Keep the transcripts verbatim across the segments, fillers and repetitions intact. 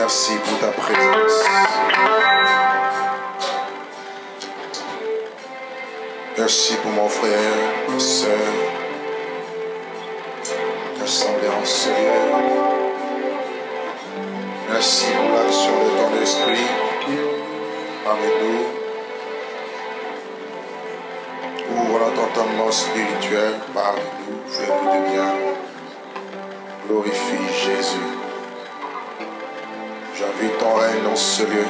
Merci pour ta présence. Merci pour mon frère, ma soeur, l'assemblée en Seigneur. Merci pour l'action de ton esprit parmi nous. Ouvre l'entendement spirituel parmi nous, fais-nous du bien. Glorifie Jésus. J'invite ton règne dans ce lieu.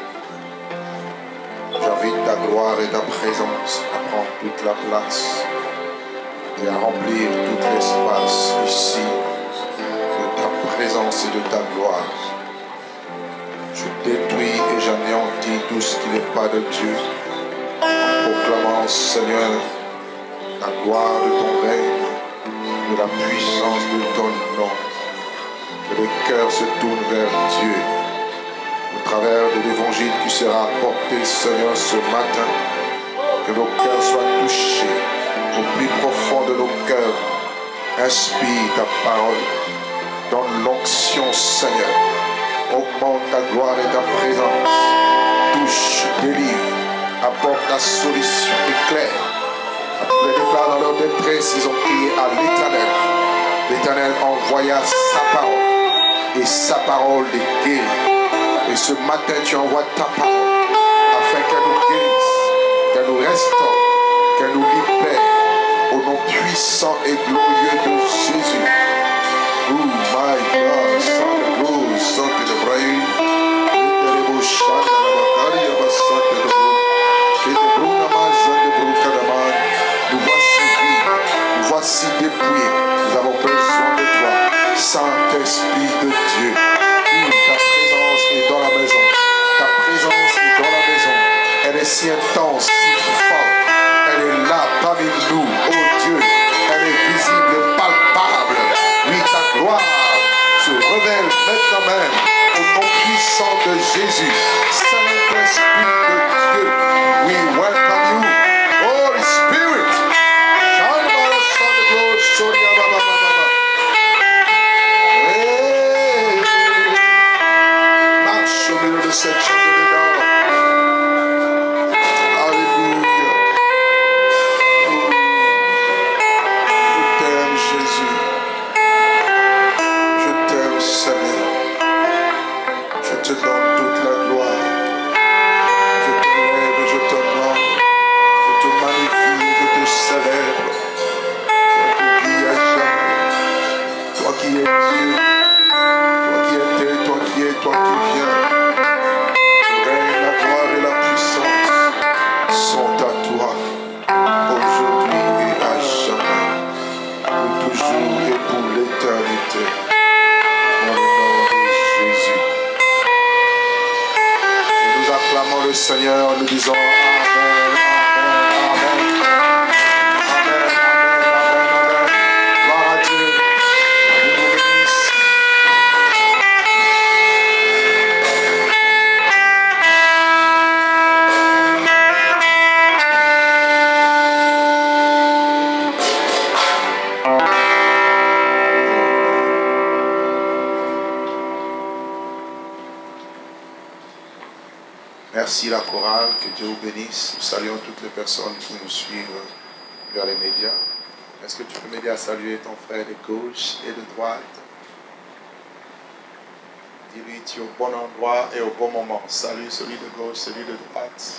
J'invite ta gloire et ta présence à prendre toute la place et à remplir tout l'espace ici de ta présence et de ta gloire. Je détruis et j'anéantis tout ce qui n'est pas de Dieu en proclamant, Seigneur, la gloire de ton règne, de la puissance de ton nom. Que le cœur se tourne vers Dieu au travers de l'évangile qui sera apporté, Seigneur, ce matin. Que nos cœurs soient touchés au plus profond de nos cœurs. Inspire ta parole. Donne l'onction, Seigneur. Augmente ta gloire et ta présence. Touche, délivre, apporte ta solution, éclaire. Après les déclare dans leur détresse, ils ont crié à l'Éternel. L'Éternel envoya sa parole et sa parole les guérit. Et ce matin, tu envoies ta parole afin qu'elle nous guérisse, qu'elle nous restaure, qu'elle nous libère au nom puissant et glorieux de Jésus. Oh my God, Sainte Rose, Sainte de Braille, nous voici vivants, nous voici dépouillés, nous avons besoin de toi, Saint-Esprit de Dieu. Ta présence est dans la maison, ta présence est dans la maison, elle est si intense, si forte, elle est là parmi nous, oh Dieu, elle est visible et palpable. Oui, ta gloire se révèle maintenant même au nom puissant de Jésus. Saint-Esprit de Dieu, we welcome you, Holy Spirit. Marche au milieu de cette chambre. Alléluia. Je t'aime, Jésus. Je t'aime, Seigneur. Je te donne toute la gloire. Je te lève et je t'honore. Je te magnifie, je te célèbre. Toi qui vis à jamais. Toi qui es Dieu. Toi qui étais, toi qui es, toi qui viens. Le règne, la gloire et la puissance sont à toi. Aujourd'hui et à jamais. Pour toujours et pour l'éternité. Dans le nom de Jésus. Et nous acclamons le Seigneur en nous disant Amen, Amen, Amen. Amen, Amen, Amen, Amen. Gloire à Dieu. Nous vous bénissons. Merci la chorale, que Dieu vous bénisse. Nous saluons toutes les personnes qui nous suivent vers les médias. Est-ce que tu peux m'aider à saluer ton frère de gauche et de droite? Dis-lui, tu es au bon endroit et au bon moment. Salut celui de gauche, celui de droite.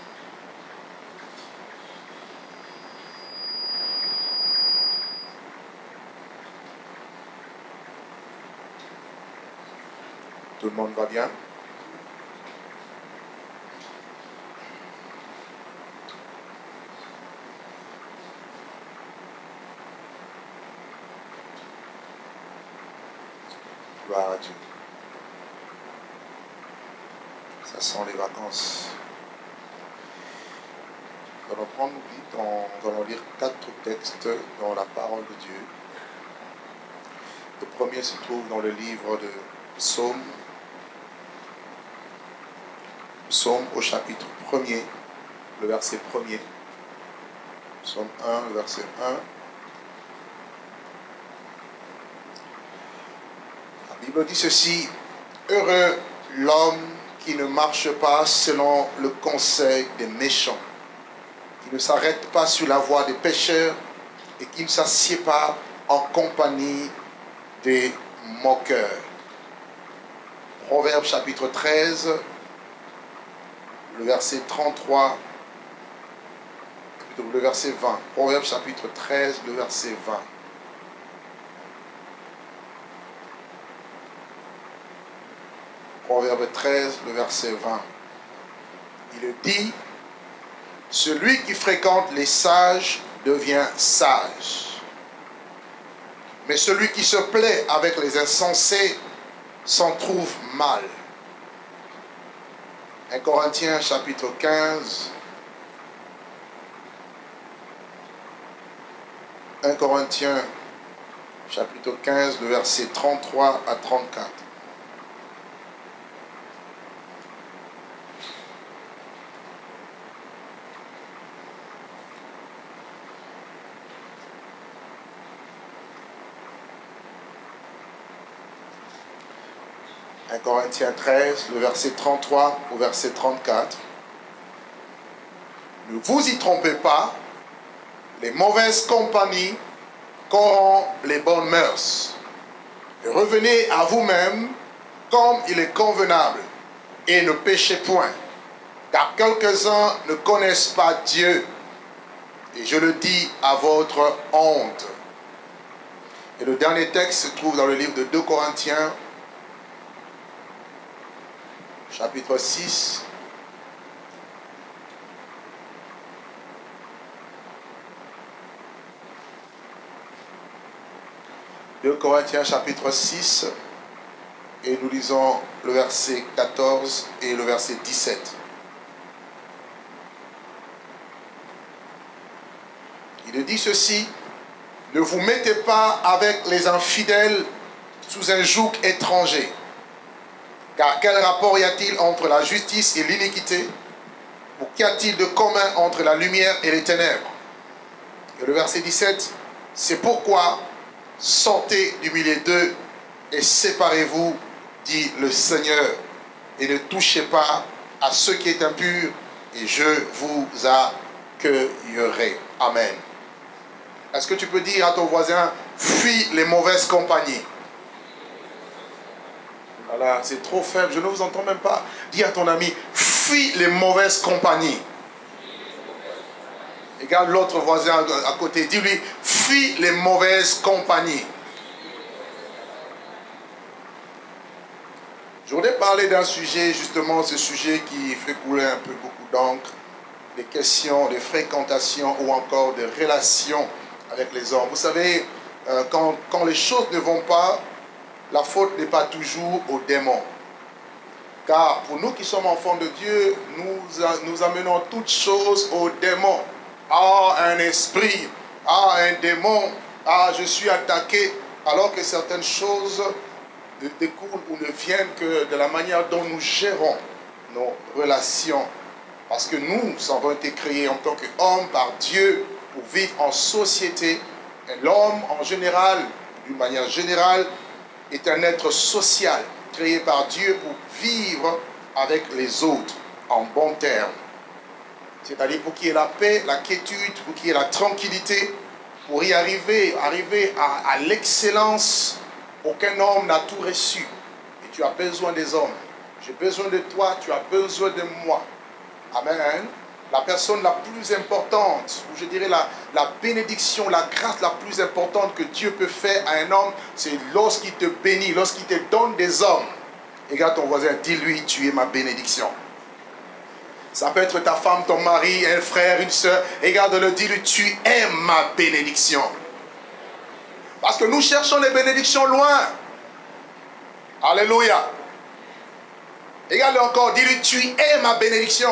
Tout le monde va bien? Gloire à Dieu. Ça sent les vacances. Nous allons prendre vite, nous allons lire quatre textes dans la parole de Dieu. Le premier se trouve dans le livre de Psaume. Psaume au chapitre premier, le verset premier. Psaume un, le verset un. La Bible dit ceci: heureux l'homme qui ne marche pas selon le conseil des méchants, qui ne s'arrête pas sur la voie des pécheurs et qui ne s'assied pas en compagnie des moqueurs. Proverbe chapitre treize, le verset trente-trois, plutôt le verset vingt. Proverbe chapitre treize, le verset vingt. Proverbe treize, le verset vingt. Il dit, « Celui qui fréquente les sages devient sage, mais celui qui se plaît avec les insensés s'en trouve mal. » un Corinthiens chapitre quinze. un Corinthiens chapitre quinze, le verset trente-trois à trente-quatre. un Corinthiens treize, le verset trente-trois au verset trente-quatre. Ne vous y trompez pas, les mauvaises compagnies corrompent les bonnes mœurs. Et revenez à vous-même comme il est convenable, et ne péchez point, car quelques-uns ne connaissent pas Dieu, et je le dis à votre honte. Et le dernier texte se trouve dans le livre de deux Corinthiens, chapitre six. deux Corinthiens chapitre six, et nous lisons le verset quatorze et le verset dix-sept. Il dit ceci: ne vous mettez pas avec les infidèles sous un joug étranger. Car quel rapport y a-t-il entre la justice et l'iniquité? Ou qu'y a-t-il de commun entre la lumière et les ténèbres? Et le verset dix-sept, c'est pourquoi sortez du milieu d'eux et séparez-vous, dit le Seigneur, et ne touchez pas à ce qui est impur, et je vous accueillerai. Amen. Est-ce que tu peux dire à ton voisin, fuis les mauvaises compagnies? Voilà, c'est trop faible, je ne vous entends même pas. Dis à ton ami, fuis les mauvaises compagnies. Regarde l'autre voisin à côté, dis-lui, fuis les mauvaises compagnies. Je voudrais parler d'un sujet, justement, ce sujet qui fait couler un peu beaucoup d'encre, des questions de fréquentation ou encore de relations avec les hommes. Vous savez, euh, quand, quand les choses ne vont pas, la faute n'est pas toujours aux démons. Car pour nous qui sommes enfants de Dieu, nous, nous amenons toutes choses aux démons. Ah, un esprit, ah, un démon, ah, je suis attaqué. Alors que certaines choses ne découlent ou ne viennent que de la manière dont nous gérons nos relations. Parce que nous avons été créés en tant qu'hommes par Dieu pour vivre en société. Et l'homme, en général, d'une manière générale, est un être social, créé par Dieu pour vivre avec les autres en bons termes. C'est-à-dire pour qu'il y ait la paix, la quiétude, pour qu'il y ait la tranquillité, pour y arriver, arriver à, à l'excellence. Aucun homme n'a tout reçu. Et tu as besoin des hommes. J'ai besoin de toi, tu as besoin de moi. Amen. La personne la plus importante, ou je dirais la, la bénédiction, la grâce la plus importante que Dieu peut faire à un homme, c'est lorsqu'il te bénit, lorsqu'il te donne des hommes. Regarde ton voisin, dis-lui, tu es ma bénédiction. Ça peut être ta femme, ton mari, un frère, une soeur. Regarde-le, dis-lui, tu es ma bénédiction. Parce que nous cherchons les bénédictions loin. Alléluia. Regarde-le encore, dis-lui, tu es ma bénédiction.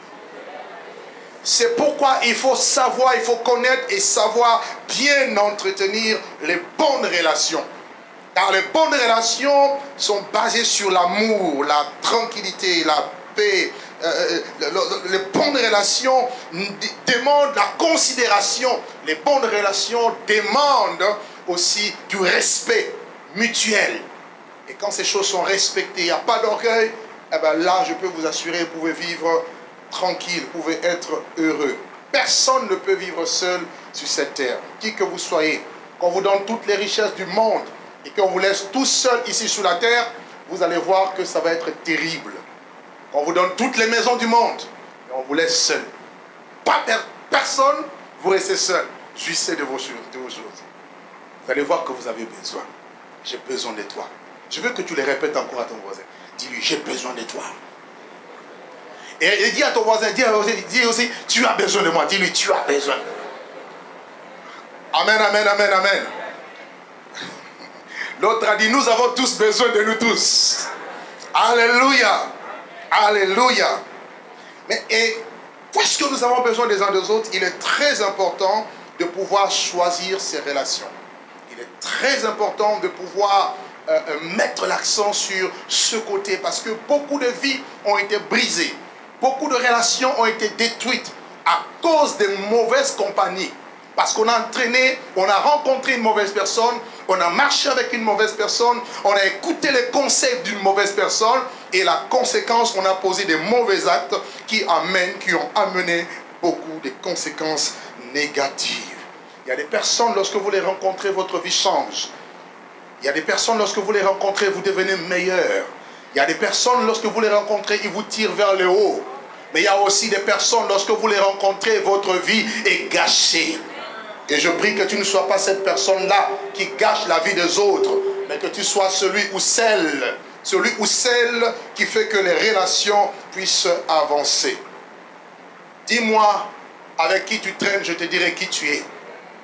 C'est pourquoi il faut savoir, il faut connaître et savoir bien entretenir les bonnes relations. Car les bonnes relations sont basées sur l'amour, la tranquillité, la paix. Euh, les bonnes relations demandent la considération. Les bonnes relations demandent aussi du respect mutuel. Et quand ces choses sont respectées, il n'y a pas d'orgueil, eh bien là, je peux vous assurer, vous pouvez vivre tranquille, vous pouvez être heureux. Personne ne peut vivre seul sur cette terre. Qui que vous soyez, qu'on vous donne toutes les richesses du monde et qu'on vous laisse tout seul ici sur la terre, vous allez voir que ça va être terrible. On vous donne toutes les maisons du monde et on vous laisse seul. Pas per personne, vous restez seul. Jouissez de vos, de vos choses. Vous allez voir que vous avez besoin. J'ai besoin de toi. Je veux que tu les répètes encore à ton voisin. Dis-lui, j'ai besoin de toi. Et, et dis à ton voisin, dis aussi, dis aussi, tu as besoin de moi. Dis-lui, tu as besoin. Amen, amen, amen, amen. L'autre a dit, nous avons tous besoin de nous tous. Alléluia. Alléluia. Mais et, puisque nous avons besoin des uns des autres, il est très important de pouvoir choisir ses relations. Il est très important de pouvoir euh, mettre l'accent sur ce côté, parce que beaucoup de vies ont été brisées. Beaucoup de relations ont été détruites à cause des mauvaises compagnies. Parce qu'on a entraîné, on a rencontré une mauvaise personne, on a marché avec une mauvaise personne, on a écouté les conseils d'une mauvaise personne, et la conséquence, on a posé des mauvais actes qui amènent, qui ont amené beaucoup de conséquences négatives. Il y a des personnes, lorsque vous les rencontrez, votre vie change. Il y a des personnes, lorsque vous les rencontrez, vous devenez meilleur. Il y a des personnes, lorsque vous les rencontrez, ils vous tirent vers le haut. Mais il y a aussi des personnes, lorsque vous les rencontrez, votre vie est gâchée. Et je prie que tu ne sois pas cette personne-là qui gâche la vie des autres, mais que tu sois celui ou celle, celui ou celle qui fait que les relations puissent avancer. Dis-moi avec qui tu traînes, je te dirai qui tu es.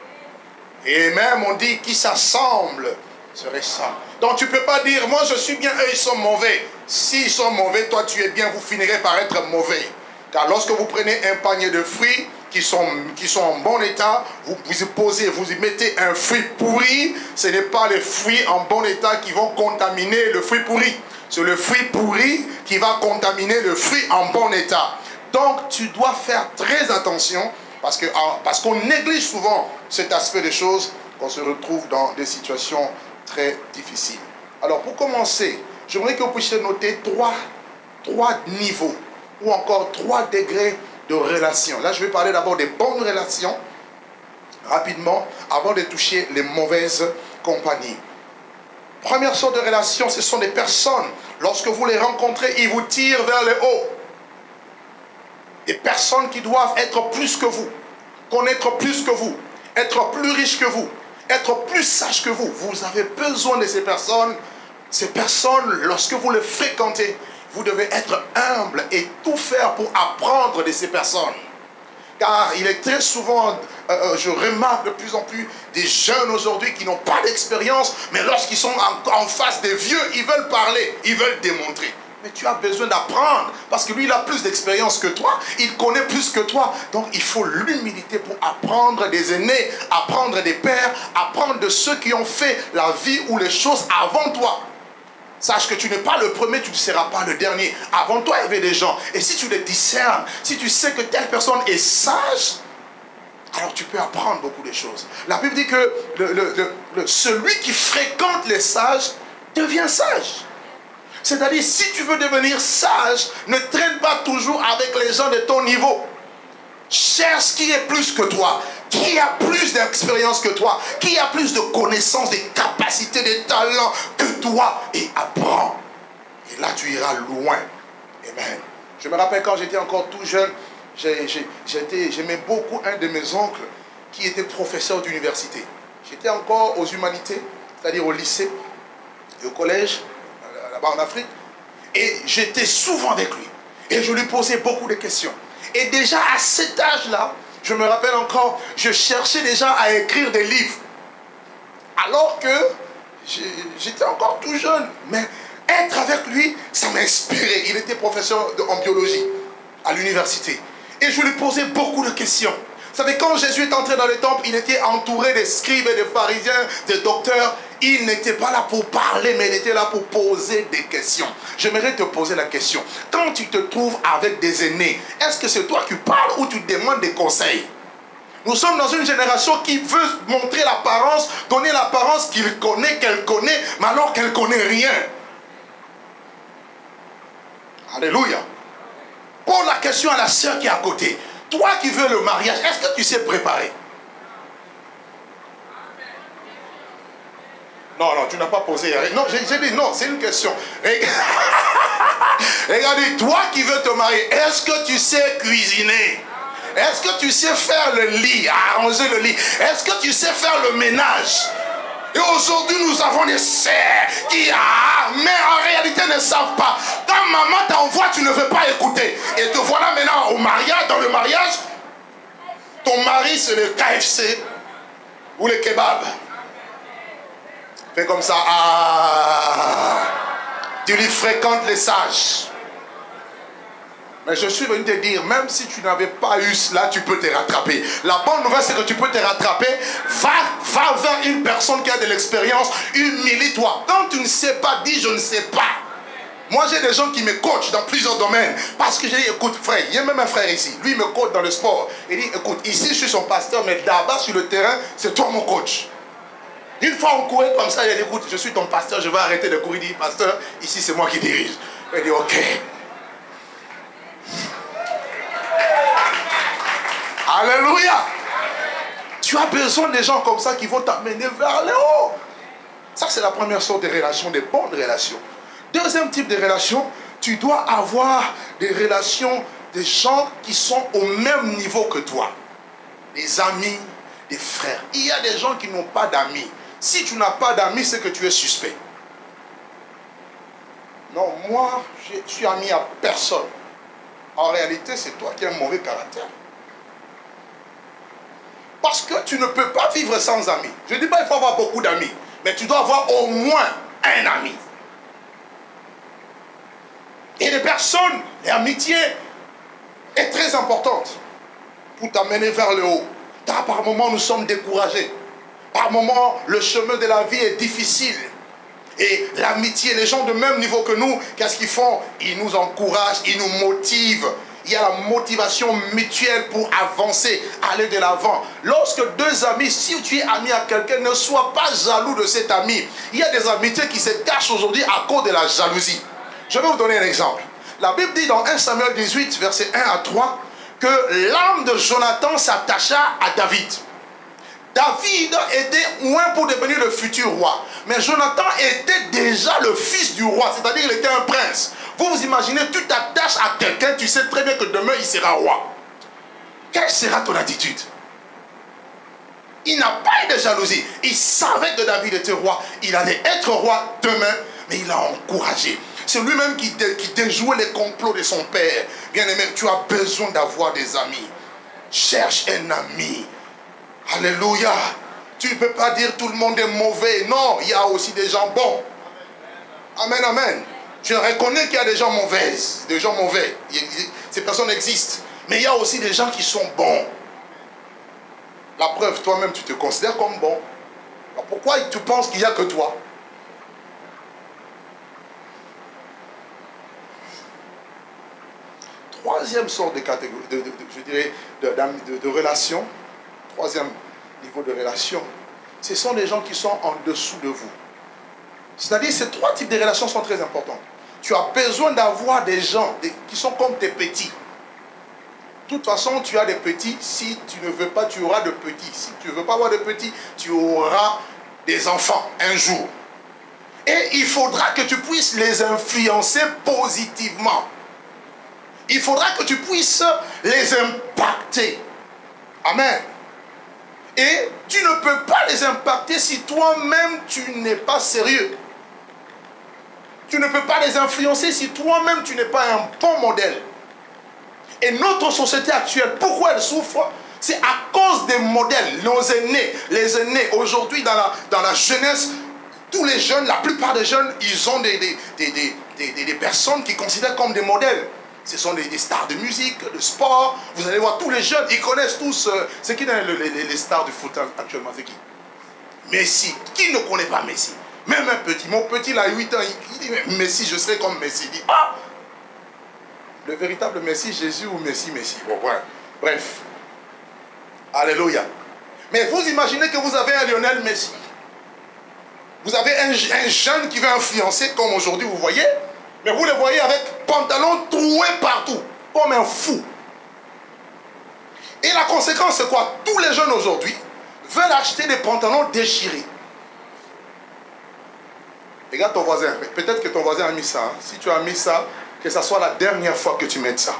Et même on dit qui s'assemble serait ça. Donc tu ne peux pas dire, moi je suis bien, eux ils sont mauvais. S'ils sont mauvais, toi tu es bien, vous finirez par être mauvais. Car lorsque vous prenez un panier de fruits qui sont, qui sont en bon état, vous, vous y posez, vous y mettez un fruit pourri, ce n'est pas les fruits en bon état qui vont contaminer le fruit pourri. C'est le fruit pourri qui va contaminer le fruit en bon état. Donc tu dois faire très attention, parce que parce qu'on néglige souvent cet aspect des choses, qu'on se retrouve dans des situations très difficiles. Alors pour commencer, j'aimerais que vous puissiez noter trois, trois niveaux ou encore trois degrés de relations. Là, je vais parler d'abord des bonnes relations, rapidement, avant de toucher les mauvaises compagnies. Première sorte de relation, ce sont des personnes, lorsque vous les rencontrez, ils vous tirent vers le haut. Des personnes qui doivent être plus que vous, connaître plus que vous, être plus riches que vous, être plus sages que vous. Vous avez besoin de ces personnes. Ces personnes, lorsque vous les fréquentez, vous devez être humble et tout faire pour apprendre de ces personnes. Car il est très souvent, euh, je remarque de plus en plus des jeunes aujourd'hui qui n'ont pas d'expérience, mais lorsqu'ils sont en, en face des vieux, ils veulent parler, ils veulent démontrer. Mais tu as besoin d'apprendre, parce que lui, il a plus d'expérience que toi, il connaît plus que toi. Donc, il faut l'humilité pour apprendre des aînés, apprendre des pères, apprendre de ceux qui ont fait la vie ou les choses avant toi. Sache que tu n'es pas le premier, tu ne seras pas le dernier. Avant toi, il y avait des gens. Et si tu les discernes, si tu sais que telle personne est sage, alors tu peux apprendre beaucoup de choses. La Bible dit que le, le, le, le, celui qui fréquente les sages devient sage. C'est-à-dire, si tu veux devenir sage, ne traîne pas toujours avec les gens de ton niveau. Cherche qui est plus que toi, qui a plus d'expérience que toi, qui a plus de connaissances, de capacités, de talents que toi, et apprends. Et là, tu iras loin. Amen. Je me rappelle quand j'étais encore tout jeune, j'aimais beaucoup un de mes oncles qui était professeur d'université. J'étais encore aux humanités, c'est-à-dire au lycée et au collège, là-bas en Afrique, et j'étais souvent avec lui. Et je lui posais beaucoup de questions. Et déjà à cet âge-là, je me rappelle encore, je cherchais déjà à écrire des livres. Alors que j'étais encore tout jeune. Mais être avec lui, ça m'inspirait. Il était professeur de, en biologie à l'université. Et je lui posais beaucoup de questions. Vous savez, quand Jésus est entré dans le temple, il était entouré des scribes et des pharisiens, des docteurs. Il n'était pas là pour parler, mais il était là pour poser des questions. J'aimerais te poser la question. Quand tu te trouves avec des aînés, est-ce que c'est toi qui parles ou tu demandes des conseils? Nous sommes dans une génération qui veut montrer l'apparence, donner l'apparence qu'il connaît, qu'elle connaît, mais alors qu'elle ne connaît rien. Alléluia. Pose la question à la sœur qui est à côté. Toi qui veux le mariage, est-ce que tu sais préparer? Non, non, tu n'as pas posé. Non, j'ai dit non, c'est une question. Regarde, toi qui veux te marier, est-ce que tu sais cuisiner? Est-ce que tu sais faire le lit, arranger le lit? Est-ce que tu sais faire le ménage? Et aujourd'hui, nous avons des sœurs qui, ah, mais en réalité ne savent pas. Quand maman t'envoie, tu ne veux pas écouter. Et te voilà maintenant au mariage, dans le mariage, ton mari c'est le K F C ou le kebab. Fais comme ça, ah, tu lui fréquentes les sages. Mais je suis venu te dire, même si tu n'avais pas eu cela, tu peux te rattraper. La bonne nouvelle, c'est que tu peux te rattraper. Va, va vers une personne qui a de l'expérience, humilie-toi. Quand tu ne sais pas, dis je ne sais pas. Moi, j'ai des gens qui me coachent dans plusieurs domaines. Parce que j'ai dit, écoute, frère, il y a même un frère ici. Lui, il me coach dans le sport. Il dit, écoute, ici, je suis son pasteur, mais là-bas, sur le terrain, c'est toi mon coach. Une fois, on courait comme ça, il a dit, écoute, je suis ton pasteur, je vais arrêter de courir. Il dit, pasteur, ici, c'est moi qui dirige. Il dit, ok. Alléluia. Tu as besoin des gens comme ça qui vont t'amener vers le haut. Ça, c'est la première sorte de relation, des bonnes relations. Deuxième type de relation, tu dois avoir des relations des gens qui sont au même niveau que toi. Des amis, des frères. Il y a des gens qui n'ont pas d'amis. Si tu n'as pas d'amis, c'est que tu es suspect. Non, moi, je suis ami à personne. En réalité, c'est toi qui as un mauvais caractère. Parce que tu ne peux pas vivre sans amis. Je ne dis pas qu'il faut avoir beaucoup d'amis, mais tu dois avoir au moins un ami. Et les personnes, l'amitié est très importante pour t'amener vers le haut. Car par moments, nous sommes découragés. Par moments, le chemin de la vie est difficile. Et l'amitié, les gens de même niveau que nous, qu'est-ce qu'ils font? Ils nous encouragent, ils nous motivent. Il y a la motivation mutuelle pour avancer, aller de l'avant. Lorsque deux amis, si tu es ami à quelqu'un, ne sois pas jaloux de cet ami. Il y a des amitiés qui se cachent aujourd'hui à cause de la jalousie. Je vais vous donner un exemple. La Bible dit dans un Samuel dix-huit, versets un à trois, que l'âme de Jonathan s'attacha à David. David était loin pour devenir le futur roi. Mais Jonathan était déjà le fils du roi, c'est-à-dire qu'il était un prince. Vous vous imaginez, tu t'attaches à quelqu'un, tu sais très bien que demain il sera roi. Quelle sera ton attitude? Il n'a pas eu de jalousie. Il savait que David était roi. Il allait être roi demain, mais il l'a encouragé. C'est lui-même qui, dé, qui déjouait les complots de son père. Bien-aimé, tu as besoin d'avoir des amis. Cherche un ami. Alléluia. Tu ne peux pas dire tout le monde est mauvais. Non, il y a aussi des gens bons. Amen, amen. Je reconnais qu'il y a des gens mauvais. Des gens mauvais. Ces personnes existent. Mais il y a aussi des gens qui sont bons. La preuve, toi-même, tu te considères comme bon. Alors pourquoi tu penses qu'il n'y a que toi? Troisième sorte de catégorie, de, de, de, je dirais, de, de, de relation. Troisième niveau de relation, ce sont les gens qui sont en dessous de vous. C'est-à-dire, ces trois types de relations sont très importants. Tu as besoin d'avoir des gens des, qui sont comme tes petits. De toute façon, tu as des petits. Si tu ne veux pas, tu auras de petits. Si tu ne veux pas avoir de petits, tu auras des enfants un jour. Et il faudra que tu puisses les influencer positivement. Il faudra que tu puisses les impacter. Amen. Et tu ne peux pas les impacter si toi-même tu n'es pas sérieux. Tu ne peux pas les influencer si toi-même tu n'es pas un bon modèle. Et notre société actuelle, pourquoi elle souffre? C'est à cause des modèles. Nos aînés, les aînés, aujourd'hui dans la, dans la jeunesse, tous les jeunes, la plupart des jeunes, ils ont des, des, des, des, des, des personnes qu'ils considèrent comme des modèles. Ce sont des, des stars de musique, de sport. Vous allez voir, tous les jeunes, ils connaissent tous... Euh, c'est qui les, les, les stars du foot actuellement? C'est qui? Messi. Qui ne connaît pas Messi? Même un petit. Mon petit, il a huit ans, il, il dit, Messi, je serai comme Messi. Il dit, ah! Le véritable Messi, Jésus ou Messi, Messi. Bon, ouais. Bref. Alléluia. Mais vous imaginez que vous avez un Lionel Messi. Vous avez un, un jeune qui va influencer, comme aujourd'hui, vous voyez. Mais vous les voyez avec pantalon troué partout, comme un fou. Et la conséquence, c'est quoi? Tous les jeunes aujourd'hui veulent acheter des pantalons déchirés. Regarde ton voisin. Peut-être que ton voisin a mis ça. Hein. Si tu as mis ça, que ça soit la dernière fois que tu mettes ça.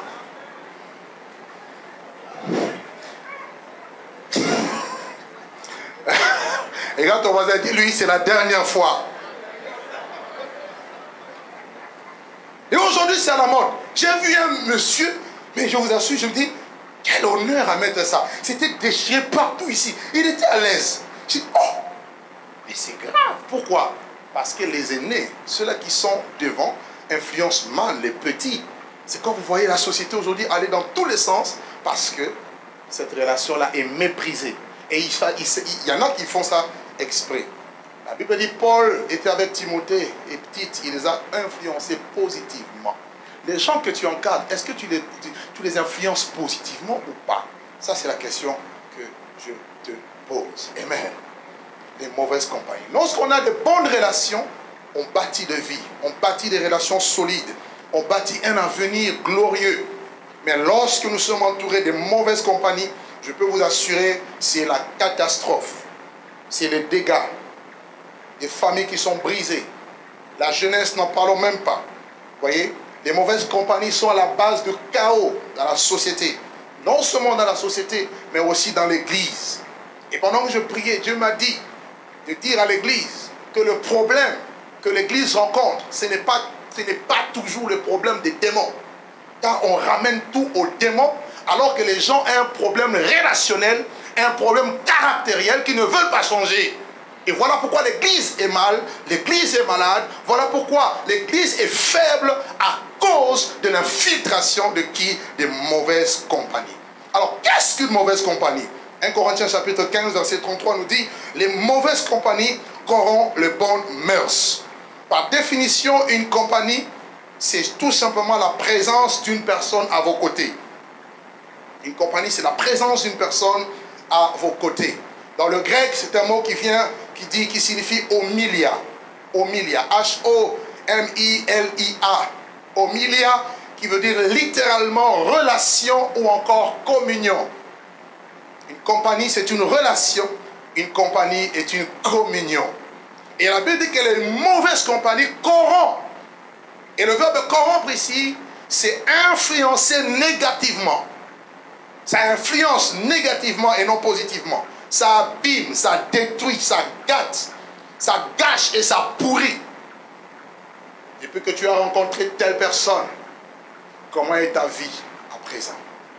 Regarde ton voisin, dis-lui, c'est la dernière fois. Et aujourd'hui, c'est à la mode. J'ai vu un monsieur, mais je vous assure, je me dis, quel honneur à mettre ça. C'était déchiré partout ici. Il était à l'aise. Je dis, oh, mais c'est grave. Pourquoi? Parce que les aînés, ceux-là qui sont devant, influencent mal les petits. C'est comme vous voyez la société aujourd'hui aller dans tous les sens parce que cette relation-là est méprisée. Et il, il, il y en a qui font ça exprès. La Bible dit Paul était avec Timothée et Tite, il les a influencés positivement. Les gens que tu encadres, est-ce que tu les, tu, tu les influences positivement ou pas? Ça, c'est la question que je te pose. Amen. Les mauvaises compagnies. Lorsqu'on a de bonnes relations, on bâtit de vie, on bâtit des relations solides, on bâtit un avenir glorieux. Mais lorsque nous sommes entourés de mauvaises compagnies, je peux vous assurer, c'est la catastrophe. C'est les dégâts. Des familles qui sont brisées. La jeunesse, n'en parlons même pas. Vous voyez, les mauvaises compagnies sont à la base de chaos dans la société. Non seulement dans la société, mais aussi dans l'église. Et pendant que je priais, Dieu m'a dit de dire à l'église que le problème que l'église rencontre, ce n'est pas, ce n'est pas toujours le problème des démons. Car on ramène tout aux démons, alors que les gens ont un problème relationnel, un problème caractériel qui ne veulent pas changer. Et voilà pourquoi l'église est mal, l'église est malade, voilà pourquoi l'église est faible à cause de l'infiltration de qui? Des mauvaises compagnies. Alors, qu'est-ce qu'une mauvaise compagnie? un Corinthiens chapitre quinze, verset trente-trois nous dit, les mauvaises compagnies corrompent les bonnes mœurs. Par définition, une compagnie, c'est tout simplement la présence d'une personne à vos côtés. Une compagnie, c'est la présence d'une personne à vos côtés. Dans le grec, c'est un mot qui vient, qui dit, qui signifie homilia. Homilia. H O M I L I A. Homilia, qui veut dire littéralement relation ou encore communion. Une compagnie, c'est une relation. Une compagnie est une communion. Et la Bible dit que les mauvaises compagnies corrompent. Et le verbe corrompre ici, c'est influencer négativement. Ça influence négativement et non positivement. Ça abîme, ça détruit, ça gâte, ça gâche et ça pourrit. Depuis que tu as rencontré telle personne, comment est ta vie à présent?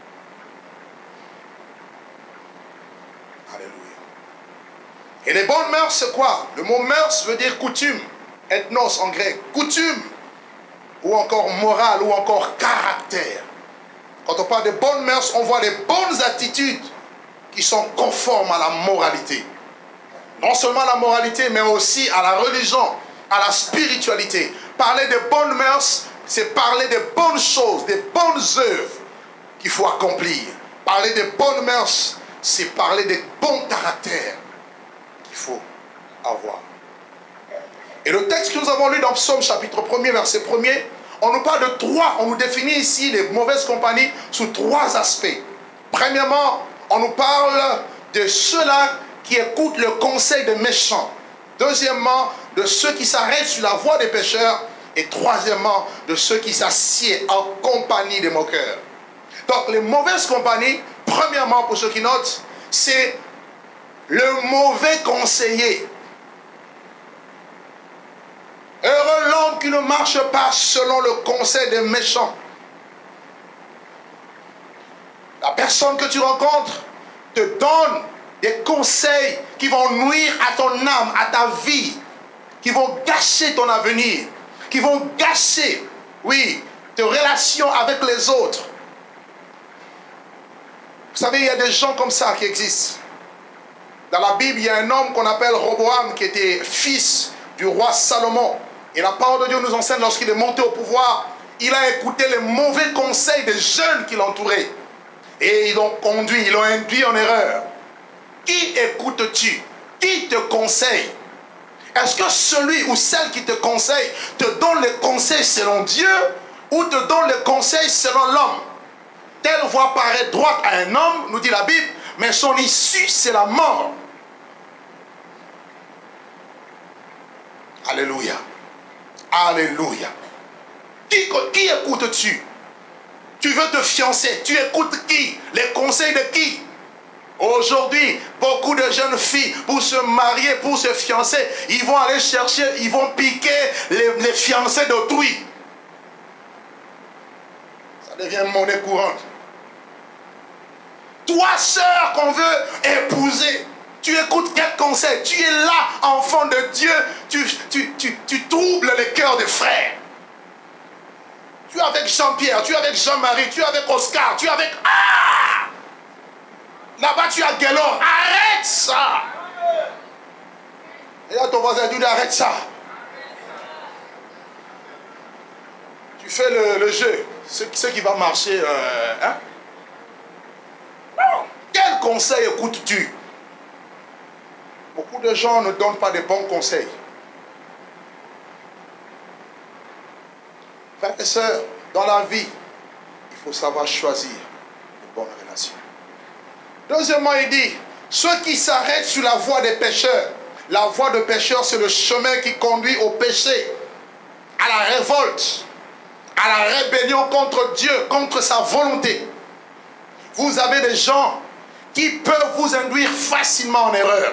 Alléluia. Et les bonnes mœurs, c'est quoi? Le mot mœurs veut dire coutume, ethnos en grec, coutume, ou encore morale, ou encore caractère. Quand on parle de bonnes mœurs, on voit les bonnes attitudes qui sont conformes à la moralité. Non seulement à la moralité, mais aussi à la religion, à la spiritualité. Parler de bonnes mœurs, c'est parler de bonnes choses, des bonnes œuvres qu'il faut accomplir. Parler de bonnes mœurs, c'est parler de bons caractères qu'il faut avoir. Et le texte que nous avons lu dans Psaume chapitre premier, verset premier, on nous parle de trois, on nous définit ici les mauvaises compagnies sous trois aspects. Premièrement, on nous parle de ceux-là qui écoutent le conseil des méchants. Deuxièmement, de ceux qui s'arrêtent sur la voie des pécheurs. Et troisièmement, de ceux qui s'assiedent en compagnie des moqueurs. Donc, les mauvaises compagnies, premièrement, pour ceux qui notent, c'est le mauvais conseiller. Heureux l'homme qui ne marche pas selon le conseil des méchants. La personne que tu rencontres te donne des conseils qui vont nuire à ton âme, à ta vie, qui vont gâcher ton avenir, qui vont gâcher, oui, tes relations avec les autres. Vous savez, il y a des gens comme ça qui existent. Dans la Bible, il y a un homme qu'on appelle Roboam, qui était fils du roi Salomon. Et la parole de Dieu nous enseigne, lorsqu'il est monté au pouvoir, il a écouté les mauvais conseils des jeunes qui l'entouraient. Et ils l'ont conduit, ils l'ont induit en erreur. Qui écoutes-tu? Qui te conseille? Est-ce que celui ou celle qui te conseille te donne les conseils selon Dieu ou te donne les conseils selon l'homme? Telle voie paraît droite à un homme, nous dit la Bible, mais son issue, c'est la mort. Alléluia. Alléluia. Qui, qui écoutes-tu? Tu veux te fiancer, tu écoutes qui? Les conseils de qui? Aujourd'hui, beaucoup de jeunes filles, pour se marier, pour se fiancer, ils vont aller chercher, ils vont piquer les, les fiancés d'autrui. Ça devient monnaie courante. Toi, sœur, qu'on veut épouser, tu écoutes quel conseil? Tu es là, enfant de Dieu, tu, tu, tu, tu troubles les cœurs des frères. Tu es avec Jean-Pierre, tu es avec Jean-Marie, tu es avec Oscar, tu es avec... Ah! Là-bas, tu as Guélor. Arrête ça! Et là, ton voisin dit, arrête ça. Tu fais le, le jeu. Ce, ce qui va marcher... Euh, hein? Non. Quel conseil écoutes-tu? Beaucoup de gens ne donnent pas de bons conseils. Frères et sœurs, dans la vie, il faut savoir choisir les bonnes relations. Deuxièmement, il dit, ceux qui s'arrêtent sur la voie des pécheurs. La voie des pécheurs, c'est le chemin qui conduit au péché, à la révolte, à la rébellion contre Dieu, contre sa volonté. Vous avez des gens qui peuvent vous induire facilement en erreur.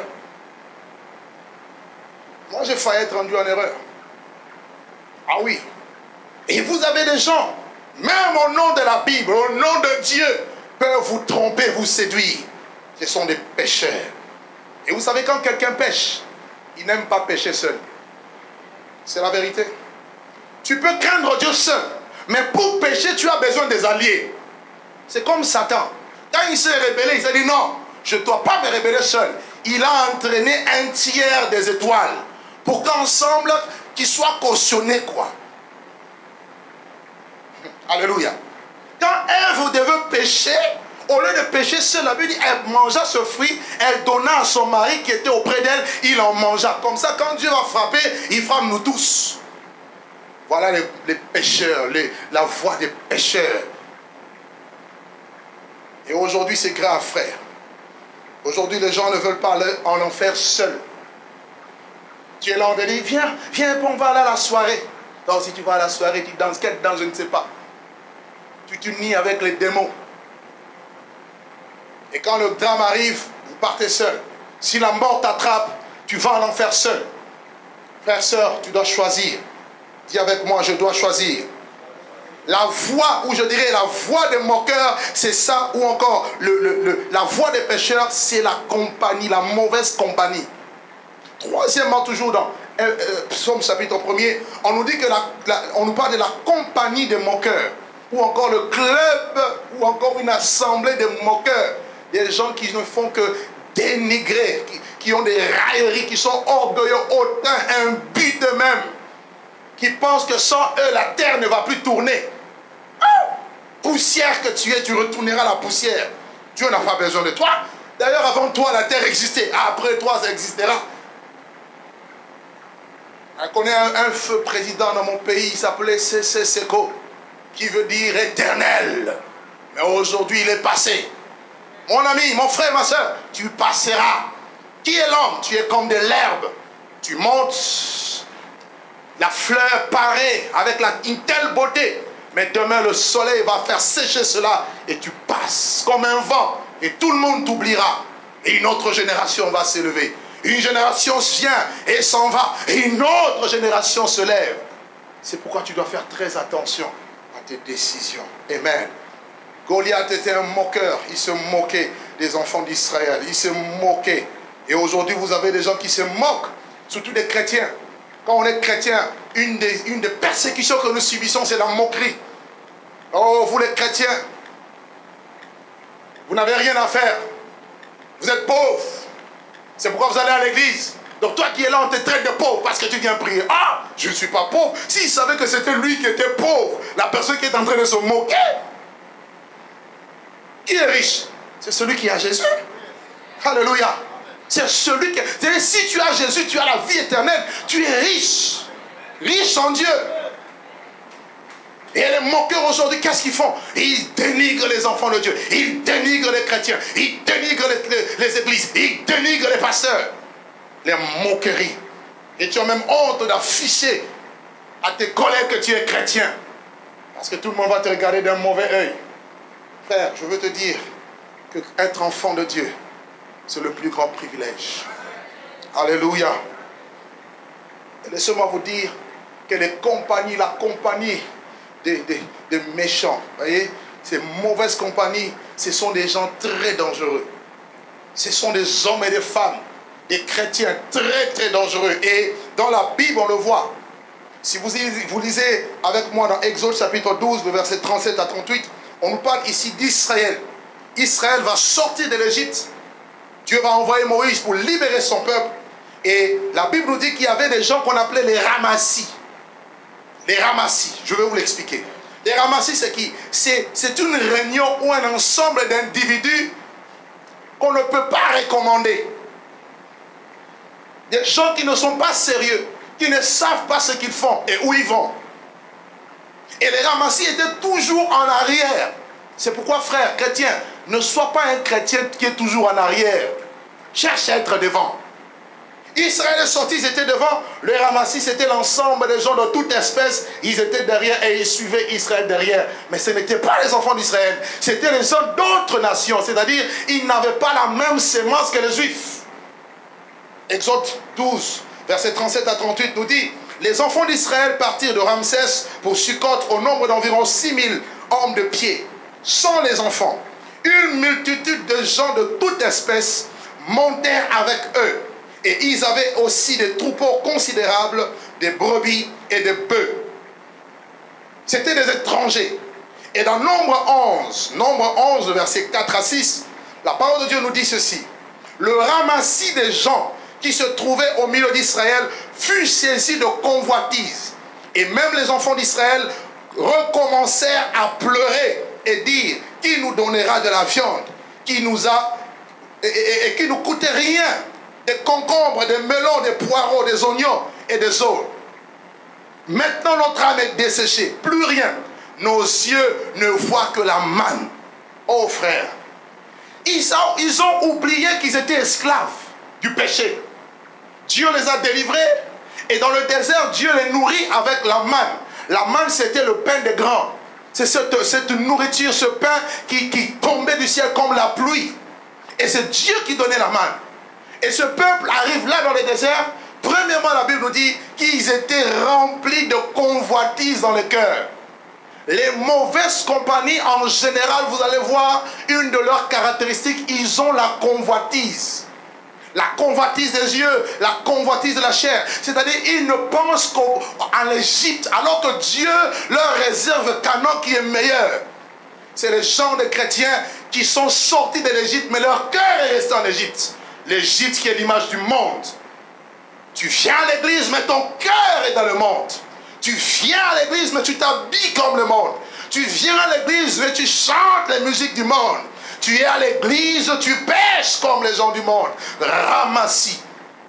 Moi, j'ai failli être induit en erreur. Ah oui. Et vous avez des gens, même au nom de la Bible, au nom de Dieu, peuvent vous tromper, vous séduire. Ce sont des pécheurs. Et vous savez, quand quelqu'un pêche, il n'aime pas pécher seul. C'est la vérité. Tu peux craindre Dieu seul, mais pour pécher, tu as besoin des alliés. C'est comme Satan. Quand il s'est rébellé, il s'est dit non, je ne dois pas me rébeller seul. Il a entraîné un tiers des étoiles pour qu'ensemble, qu'ils soient cautionnés, quoi. Alléluia. Quand Ève devait pécher, au lieu de pécher seule, la Bible dit, elle mangea ce fruit, elle donna à son mari qui était auprès d'elle, il en mangea. Comme ça, quand Dieu va frapper, il frappe nous tous. Voilà les, les pécheurs, les, la voie des pécheurs. Et aujourd'hui, c'est grave, frère. Aujourd'hui, les gens ne veulent pas aller en enfer seuls. Tu es là, on te dit, viens, viens, on va aller à la soirée. Donc, si tu vas à la soirée, tu danses, quelle danse, je ne sais pas. Tu t'unis avec les démons. Et quand le drame arrive, vous partez seul. Si la mort t'attrape, tu vas en enfer seul. Frère, sœur, tu dois choisir. Dis avec moi, je dois choisir. La voie, ou je dirais la voie des moqueurs, c'est ça, ou encore le, le, le, la voie des pécheurs, c'est la compagnie, la mauvaise compagnie. Troisièmement, toujours dans euh, euh, Psaume chapitre premier, on nous dit que la, la, on nous parle de la compagnie des moqueurs, ou encore le club, ou encore une assemblée de moqueurs. Des gens qui ne font que dénigrer, qui, qui ont des railleries, qui sont orgueilleux, hautains, imbus d'eux-mêmes, qui pensent que sans eux, la terre ne va plus tourner. Poussière que tu es, tu retourneras à la poussière. Dieu n'a pas besoin de toi. D'ailleurs, avant toi, la terre existait. Après toi, ça existera. On connaît un, un feu président dans mon pays, il s'appelait C C Seko, qui veut dire éternel. Mais aujourd'hui, il est passé. Mon ami, mon frère, ma soeur, tu passeras. Qui est l'homme? Tu es comme de l'herbe. Tu montes, la fleur paraît avec la, une telle beauté. Mais demain, le soleil va faire sécher cela et tu passes comme un vent. Et tout le monde t'oubliera. Et une autre génération va s'élever. Une génération vient et s'en va. Et une autre génération se lève. C'est pourquoi tu dois faire très attention à tes décisions. Amen. Goliath était un moqueur. Il se moquait des enfants d'Israël. Il se moquait. Et aujourd'hui, vous avez des gens qui se moquent, surtout des chrétiens. Quand on est chrétien, une des, une des persécutions que nous subissons, c'est la moquerie. Oh, vous les chrétiens, vous n'avez rien à faire. Vous êtes pauvres. C'est pourquoi vous allez à l'église. Donc toi qui es là, on te traite de pauvre parce que tu viens prier. Ah, je ne suis pas pauvre. S'il savait que c'était lui qui était pauvre, la personne qui est en train de se moquer. Qui est riche? C'est celui qui a Jésus. Alléluia. C'est celui qui... C'est-à-dire, si tu as Jésus, tu as la vie éternelle. Tu es riche. Riche en Dieu. Et les moqueurs aujourd'hui, qu'est-ce qu'ils font? Ils dénigrent les enfants de Dieu. Ils dénigrent les chrétiens. Ils dénigrent les, les, les églises. Ils dénigrent les pasteurs. Les moqueries. Et tu as même honte d'afficher à tes collègues que tu es chrétien. Parce que tout le monde va te regarder d'un mauvais œil. Frère, je veux te dire que être enfant de Dieu, c'est le plus grand privilège. Alléluia. Et laissez-moi vous dire que les compagnies, la compagnie des, des, des méchants, voyez, ces mauvaises compagnies, ce sont des gens très dangereux. Ce sont des hommes et des femmes, des chrétiens très très dangereux. Et dans la Bible, on le voit. Si vous, vous lisez avec moi dans Exode chapitre douze, le verset trente-sept à trente-huit, on nous parle ici d'Israël. Israël va sortir de l'Égypte. Dieu va envoyer Moïse pour libérer son peuple. Et la Bible nous dit qu'il y avait des gens qu'on appelait les ramassis. Les ramassis, je vais vous l'expliquer. Les ramassis, c'est qui? C'est une réunion ou un ensemble d'individus qu'on ne peut pas recommander. Des gens qui ne sont pas sérieux, qui ne savent pas ce qu'ils font et où ils vont. Et les ramassis étaient toujours en arrière. C'est pourquoi, frère chrétien, ne sois pas un chrétien qui est toujours en arrière. Cherche à être devant. Israël est sorti, ils étaient devant. Les ramassis, c'était l'ensemble des gens de toute espèce. Ils étaient derrière et ils suivaient Israël derrière. Mais ce n'étaient pas les enfants d'Israël. C'était les gens d'autres nations. C'est-à-dire, ils n'avaient pas la même sémence que les Juifs. Exode douze, verset trente-sept à trente-huit nous dit: les enfants d'Israël partirent de Ramsès pour Sukkot au nombre d'environ six mille hommes de pied, sans les enfants. Une multitude de gens de toute espèce montèrent avec eux. Et ils avaient aussi des troupeaux considérables, des brebis et des bœufs. C'était des étrangers. Et dans Nombre onze, Nombre onze, versets quatre à six, la parole de Dieu nous dit ceci: le ramassis des gens qui se trouvaient au milieu d'Israël fut saisi de convoitise. Et même les enfants d'Israël recommencèrent à pleurer et dire: qui nous donnera de la viande qui nous a et, et, et qui nous coûtait rien, des concombres, des melons, des poireaux, des oignons et des saules. Maintenant notre âme est desséchée, plus rien. Nos yeux ne voient que la manne. Oh frère, ils ont, ils ont oublié qu'ils étaient esclaves du péché. Dieu les a délivrés et dans le désert, Dieu les nourrit avec la manne. La manne, c'était le pain des grands. C'est cette, cette nourriture, ce pain qui, qui tombait du ciel comme la pluie. Et c'est Dieu qui donnait la manne. Et ce peuple arrive là dans le désert. Premièrement, la Bible nous dit qu'ils étaient remplis de convoitise dans le cœur. Les mauvaises compagnies, en général, vous allez voir, une de leurs caractéristiques, ils ont la convoitise. La convoitise des yeux, la convoitise de la chair. C'est-à-dire, ils ne pensent qu'à l'Égypte, alors que Dieu leur réserve Canaan qui est meilleur. C'est les gens de chrétiens qui sont sortis de l'Égypte, mais leur cœur est resté en Égypte. L'Égypte qui est l'image du monde. Tu viens à l'église, mais ton cœur est dans le monde. Tu viens à l'église, mais tu t'habilles comme le monde. Tu viens à l'église, mais tu chantes les musiques du monde. Tu es à l'église, tu pêches comme les gens du monde. Ramassis.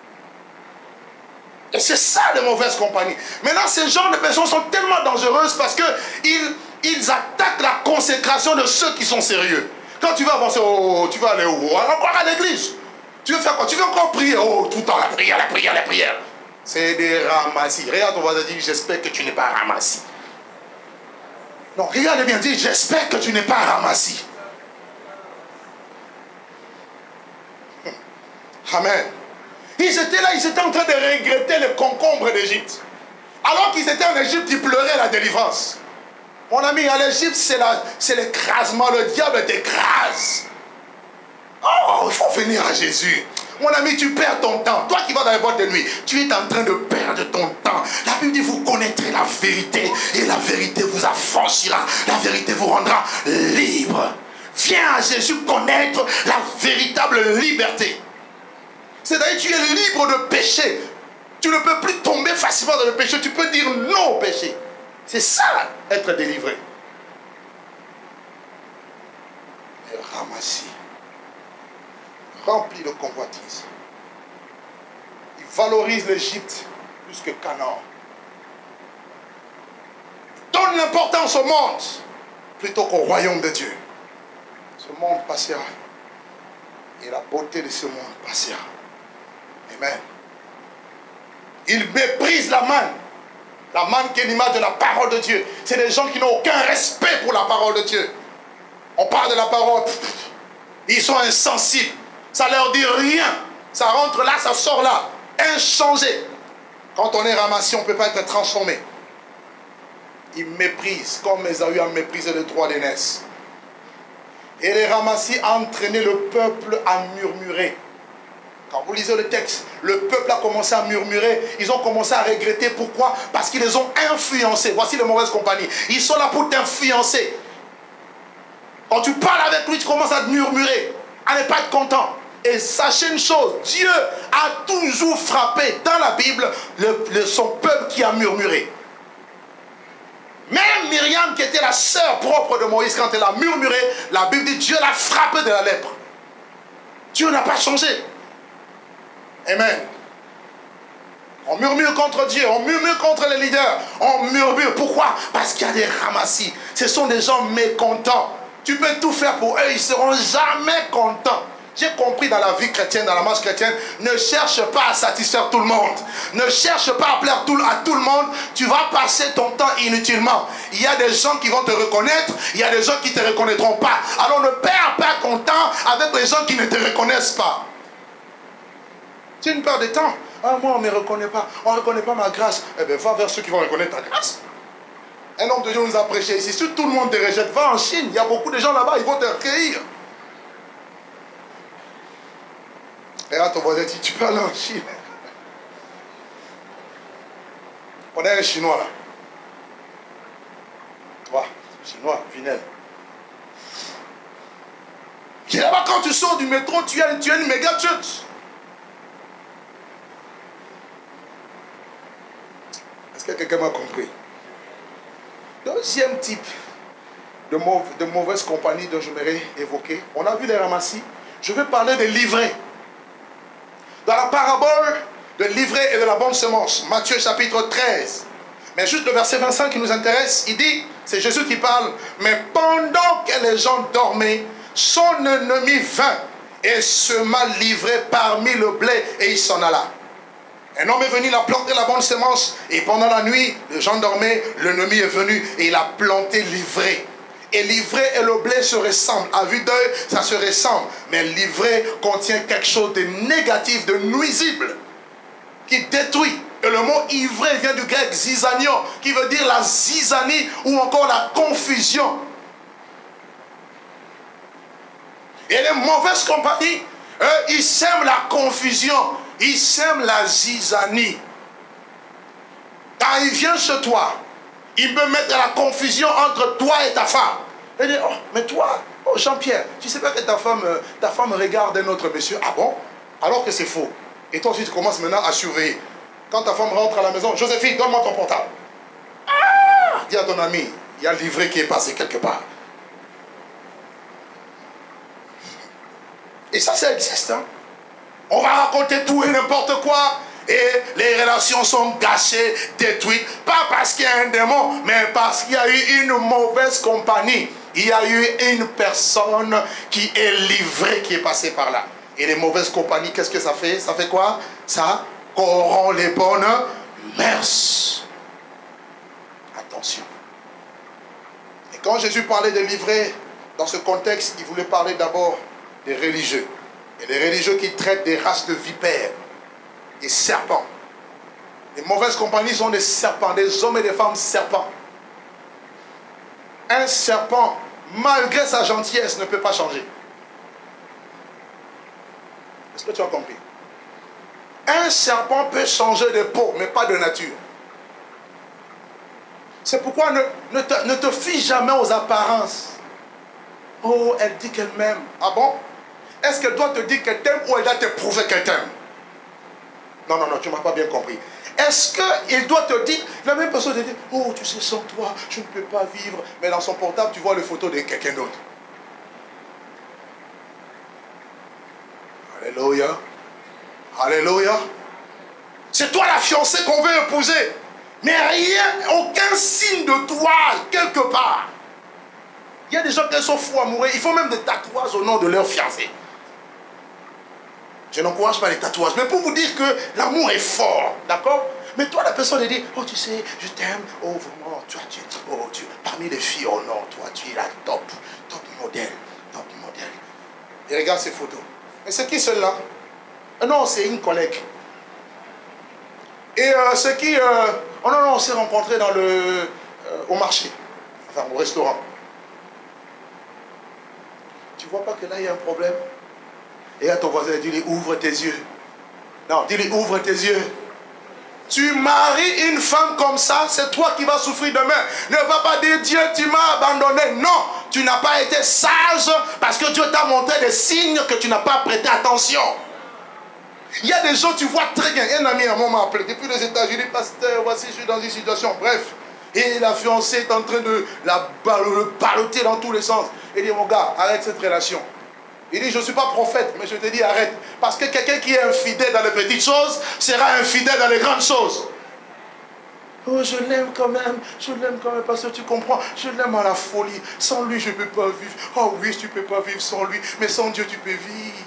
Et c'est ça les mauvaises compagnies. Maintenant, ces genres de personnes sont tellement dangereuses parce qu'ils ils attaquent la consécration de ceux qui sont sérieux. Quand tu vas avancer, oh, tu vas aller où? Encore à l'église. Tu veux faire quoi? Tu veux encore prier? Oh, tout le temps la prière, la prière, la prière. C'est des ramassis. Regarde ton voisin, dit: j'espère que tu n'es pas ramassis. Non, regarde bien, dit: j'espère que tu n'es pas ramassis. Amen. Ils étaient là, ils étaient en train de regretter les concombres d'Égypte. Alors qu'ils étaient en Égypte, ils pleuraient la délivrance. Mon ami, à l'Égypte, c'est l'écrasement. Le diable t'écrase. Oh, il faut venir à Jésus. Mon ami, tu perds ton temps. Toi qui vas dans les boîtes de nuit, tu es en train de perdre ton temps. La Bible dit: vous connaîtrez la vérité et la vérité vous affranchira. La vérité vous rendra libre. Viens à Jésus connaître la véritable liberté. C'est-à-dire, tu es libre de péché. Tu ne peux plus tomber facilement dans le péché. Tu peux dire non au péché. C'est ça, être délivré. Et ramassis, rempli de convoitise. valorise l'Égypte plus que Canaan. Donne l'importance au monde plutôt qu'au royaume de Dieu. Ce monde passera. Et la beauté de ce monde passera. Amen. Il méprise la manne. La manne qui est l'image de la parole de Dieu. C'est des gens qui n'ont aucun respect pour la parole de Dieu. On parle de la parole. Ils sont insensibles. Ça leur dit rien. Ça rentre là, ça sort là. Inchangé. Quand on est ramassé, on ne peut pas être transformé. Ils méprisent, comme Ésaü a méprisé le droit d'aînesse. Et les ramassis a entraîné le peuple à murmurer. Quand vous lisez le texte, le peuple a commencé à murmurer. Ils ont commencé à regretter. Pourquoi? Parce qu'ils les ont influencés. Voici les mauvaises compagnies. Ils sont là pour t'influencer. Quand tu parles avec lui, tu commences à te murmurer, à ne pas être content. Et sachez une chose, Dieu a toujours frappé dans la Bible le, le, son peuple qui a murmuré. Même Myriam, qui était la sœur propre de Moïse, quand elle a murmuré, la Bible dit Dieu l'a frappé de la lèpre. Dieu n'a pas changé. Amen. On murmure contre Dieu, on murmure contre les leaders, on murmure. Pourquoi? Parce qu'il y a des ramassis. Ce sont des gens mécontents. Tu peux tout faire pour eux, ils ne seront jamais contents. J'ai compris dans la vie chrétienne, dans la marche chrétienne, ne cherche pas à satisfaire tout le monde. Ne cherche pas à plaire tout, à tout le monde. Tu vas passer ton temps inutilement. Il y a des gens qui vont te reconnaître, il y a des gens qui ne te reconnaîtront pas. Alors ne perds pas ton temps avec les gens qui ne te reconnaissent pas. Tu ne perds de temps. Ah, moi, on ne me reconnaît pas. On ne reconnaît pas ma grâce. Eh bien, va vers ceux qui vont reconnaître ta grâce. Un homme de Dieu nous a prêché ici. Si tout le monde te rejette, va en Chine. Il y a beaucoup de gens là-bas, ils vont te recueillir. Et là, ton voisin dit, tu peux aller en Chine. On est un Chinois là. Toi, Chinois, Vinel. Et là-bas, quand tu sors du métro, tu as, tu as une méga church. Est-ce que quelqu'un m'a compris? Deuxième type de, mauve, de mauvaise compagnie dont je m'aurais évoqué. On a vu les ramassis. Je vais parler des livrets. Dans la parabole de l'ivraie et de la bonne semence, Matthieu chapitre treize, mais juste le verset vingt-cinq qui nous intéresse, il dit, c'est Jésus qui parle, mais pendant que les gens dormaient, son ennemi vint et sema l'ivraie parmi le blé et il s'en alla. Un homme est venu, il a planté la bonne semence et pendant la nuit, les gens dormaient, l'ennemi est venu et il a planté l'ivraie. Et l'ivraie et le blé se ressemblent. À vue d'œil, ça se ressemble. Mais l'ivraie contient quelque chose de négatif, de nuisible, qui détruit. Et le mot ivraie vient du grec zizanion, qui veut dire la zizanie ou encore la confusion. Et les mauvaises compagnies, eux, ils sèment la confusion, ils sèment la zizanie. Quand il vient chez toi, il peut mettre la confusion entre toi et ta femme. Il dit, oh, mais toi, oh Jean-Pierre, tu sais pas que ta femme, ta femme regarde un autre monsieur. Ah bon? Alors que c'est faux. Et toi aussi, tu commences maintenant à surveiller. Quand ta femme rentre à la maison, Joséphine, donne-moi ton portable. Ah! Dis à ton ami, il y a le livret qui est passé quelque part. Et ça, ça existe. Hein? On va raconter tout et n'importe quoi. Et les relations sont gâchées, détruites. Pas parce qu'il y a un démon, mais parce qu'il y a eu une mauvaise compagnie. Il y a eu une personne qui est livrée, qui est passée par là. Et les mauvaises compagnies, qu'est-ce que ça fait? Ça fait quoi? Ça corrompt les bonnes mœurs. Attention. Et quand Jésus parlait de livrés, dans ce contexte, il voulait parler d'abord des religieux. Et des religieux qui traitent des races de vipères. Des serpents. Les mauvaises compagnies sont des serpents, des hommes et des femmes serpents. Un serpent, malgré sa gentillesse, ne peut pas changer. Est-ce que tu as compris? Un serpent peut changer de peau, mais pas de nature. C'est pourquoi ne, ne, te, ne te fie jamais aux apparences. Oh, elle dit qu'elle m'aime. Ah bon? Est-ce qu'elle doit te dire qu'elle t'aime ou elle doit te prouver qu'elle t'aime? Non, non, non, tu ne m'as pas bien compris. Est-ce qu'il doit te dire, la même personne te dit, oh, tu sais, sans toi, je ne peux pas vivre. Mais dans son portable, tu vois les photos de quelqu'un d'autre. Alléluia. Alléluia. C'est toi la fiancée qu'on veut épouser. Mais rien, aucun signe de toi, quelque part. Il y a des gens qui sont fous amoureux. Ils font même des tatouages au nom de leur fiancé. Je n'encourage pas les tatouages. Mais pour vous dire que l'amour est fort. D'accord? Mais toi, la personne, elle dit, oh, tu sais, je t'aime. Oh, vraiment, toi, tu es, oh, tu, parmi les filles, oh non, toi, tu es la top, top modèle, top modèle. Et regarde ces photos. Et c'est qui celle-là? Non, c'est une collègue. Et euh, c'est qui... Euh, oh non, non, on s'est rencontrés dans le, euh, au marché. Enfin, au restaurant. Tu vois pas que là, il y a un problème? Et à ton voisin, dis-lui, ouvre tes yeux. Non, dis-lui, ouvre tes yeux. Tu maries une femme comme ça, c'est toi qui vas souffrir demain. Ne va pas dire, Dieu, tu m'as abandonné. Non, tu n'as pas été sage parce que Dieu t'a montré des signes que tu n'as pas prêté attention. Il y a des gens, tu vois très bien. Un ami à moi m'a appelé depuis les États-Unis, pasteur, voici, je suis dans une situation. Bref, et la fiancée est en train de la le balloter dans tous les sens. Il dit, mon gars, arrête cette relation. Il dit, je ne suis pas prophète, mais je te dis, arrête. Parce que quelqu'un qui est infidèle dans les petites choses sera infidèle dans les grandes choses. Oh, je l'aime quand même, je l'aime quand même parce que tu comprends, je l'aime à la folie. Sans lui, je ne peux pas vivre. Oh oui, tu ne peux pas vivre sans lui, mais sans Dieu, tu peux vivre.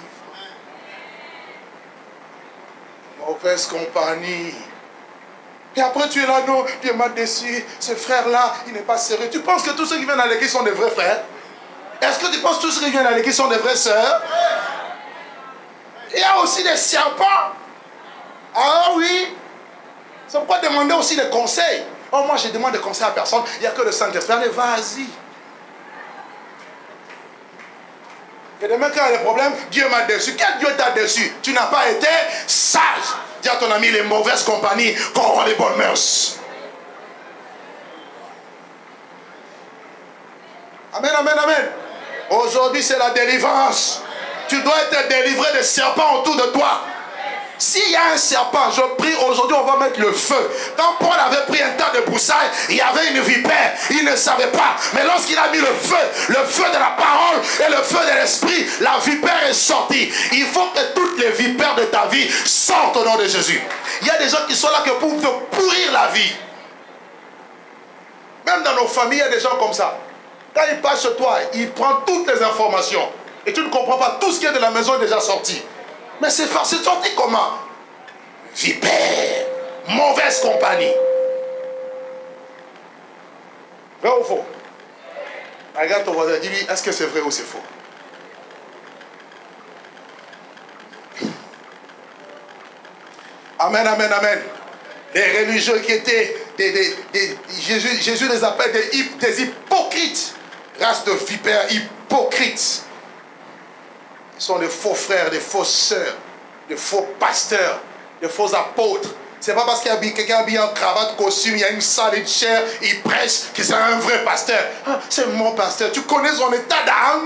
Mauvaise compagnie. Et après, tu es là, non, Dieu m'a déçu, ce frère-là, il n'est pas sérieux. Tu penses que tous ceux qui viennent à l'église sont des vrais frères? Est-ce que tu penses que tous ceux qui viennent à l'église sont des vraies sœurs? Il y a aussi des serpents. Ah oui. C'est pourquoi demander aussi des conseils. Oh, moi, je demande des conseils à personne. Il n'y a que le Saint-Esprit. Allez, vas-y. Et demain, quand il y a des problèmes, Dieu m'a déçu. Quel Dieu t'a déçu? Tu n'as pas été sage. Dis à ton ami, les mauvaises compagnies corrompent les bonnes mœurs. Amen, amen, amen. Aujourd'hui, c'est la délivrance. Tu dois être délivré des serpents autour de toi. S'il y a un serpent, je prie aujourd'hui, on va mettre le feu. Quand Paul avait pris un tas de broussailles, il y avait une vipère. Il ne savait pas. Mais lorsqu'il a mis le feu, le feu de la parole et le feu de l'esprit, la vipère est sortie. Il faut que toutes les vipères de ta vie sortent au nom de Jésus. Il y a des gens qui sont là que pour te pourrir la vie. Même dans nos familles, il y a des gens comme ça. Quand il passe chez toi, il prend toutes les informations. Et tu ne comprends pas, tout ce qui est de la maison est déjà sorti. Mais c'est sorti comment? Vipère, mauvaise compagnie. Vrai ou faux? Regarde ton voisin, dis-lui, est-ce que c'est vrai ou c'est faux? Amen, amen, amen. Les religieux qui étaient, des, des, des, Jésus, Jésus les appelle des, des hypocrites. Race de vipères hypocrites. Ils sont des faux frères, des fausses sœurs, des faux pasteurs, des faux apôtres. C'est pas parce qu'il y a quelqu'un habillé en cravate, costume, il y a une salle de chair, il prêche, que c'est un vrai pasteur. Ah, c'est mon pasteur, tu connais son état d'âme.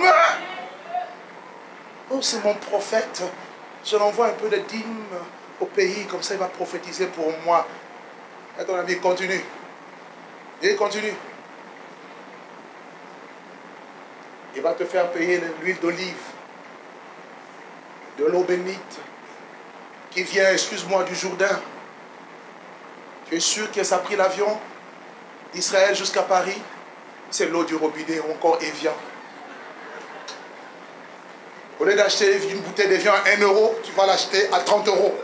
Oh, c'est mon prophète. Je l'envoie un peu de dîmes au pays, comme ça il va prophétiser pour moi. À ton avis, continue. Et continue. Il va te faire payer l'huile d'olive, de l'eau bénite, qui vient, excuse-moi, du Jourdain. Tu es sûr que ça a pris l'avion d'Israël jusqu'à Paris? C'est l'eau du robinet, encore Evian. Au lieu d'acheter une bouteille d'Evian à un euro, tu vas l'acheter à trente euros.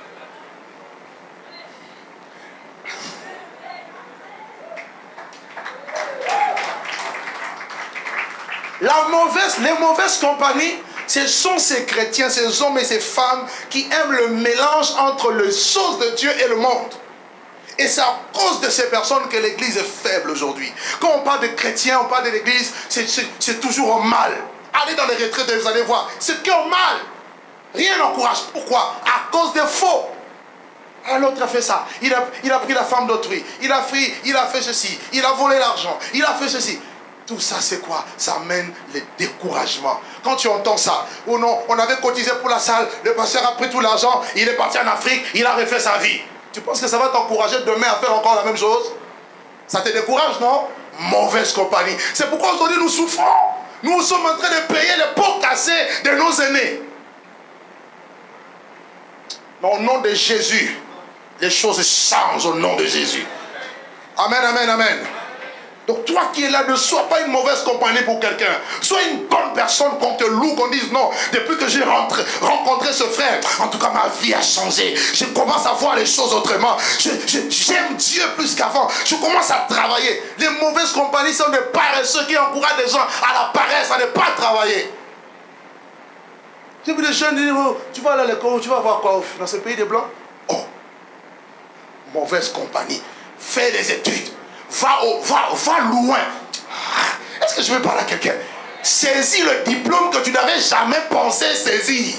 La mauvaise, les mauvaises compagnies, ce sont ces chrétiens, ces hommes et ces femmes qui aiment le mélange entre les choses de Dieu et le monde. Et c'est à cause de ces personnes que l'église est faible aujourd'hui. Quand on parle de chrétiens, on parle de l'église, c'est toujours au mal. Allez dans les retraites, vous allez voir, c'est que au mal. Rien n'encourage. Pourquoi? À cause des faux. Ah, l'autre a fait ça. Il a, il a pris la femme d'autrui. Il a pris, il a fait ceci. Il a volé l'argent. Il a fait ceci. Tout ça, c'est quoi? Ça amène le découragement. Quand tu entends ça, ou non, on avait cotisé pour la salle, le pasteur a pris tout l'argent, il est parti en Afrique, il a refait sa vie. Tu penses que ça va t'encourager demain à faire encore la même chose? Ça te décourage, non? Mauvaise compagnie. C'est pourquoi aujourd'hui nous souffrons. Nous sommes en train de payer les pots cassés de nos aînés. Mais au nom de Jésus, les choses changent au nom de Jésus. Amen, amen, amen. Donc toi qui es là, ne sois pas une mauvaise compagnie pour quelqu'un. Sois une bonne personne qu'on te loue, qu'on dise non. Depuis que j'ai rencontré ce frère, en tout cas ma vie a changé. Je commence à voir les choses autrement. J'aime Dieu plus qu'avant. Je commence à travailler. Les mauvaises compagnies sont des paresseux qui encouragent les gens à la paresse, à ne pas travailler. J'ai vu des jeunes dire, oh, tu vas aller à l'école, tu vas voir quoi dans ce pays des Blancs? Oh, mauvaise compagnie. Fais des études. Va, au, va, va loin. Est-ce que je vais parler à quelqu'un? Saisis le diplôme que tu n'avais jamais pensé saisir.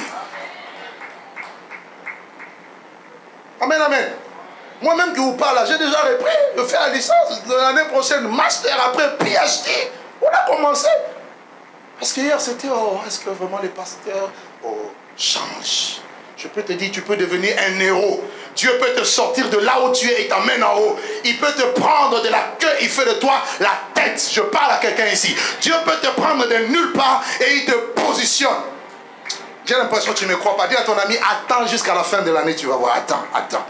Amen, amen. Moi-même qui vous parle, j'ai déjà repris. Je fais la licence l'année prochaine, master après P H D. On a commencé. Parce que hier c'était, oh, est-ce que vraiment les pasteurs oh, changent? Je peux te dire, tu peux devenir un héros. Dieu peut te sortir de là où tu es et t'emmène en haut. Il peut te prendre de la queue, il fait de toi la tête. Je parle à quelqu'un ici. Dieu peut te prendre de nulle part et il te positionne. J'ai l'impression que tu ne me crois pas. Dis à ton ami, attends jusqu'à la fin de l'année, tu vas voir. Attends, attends.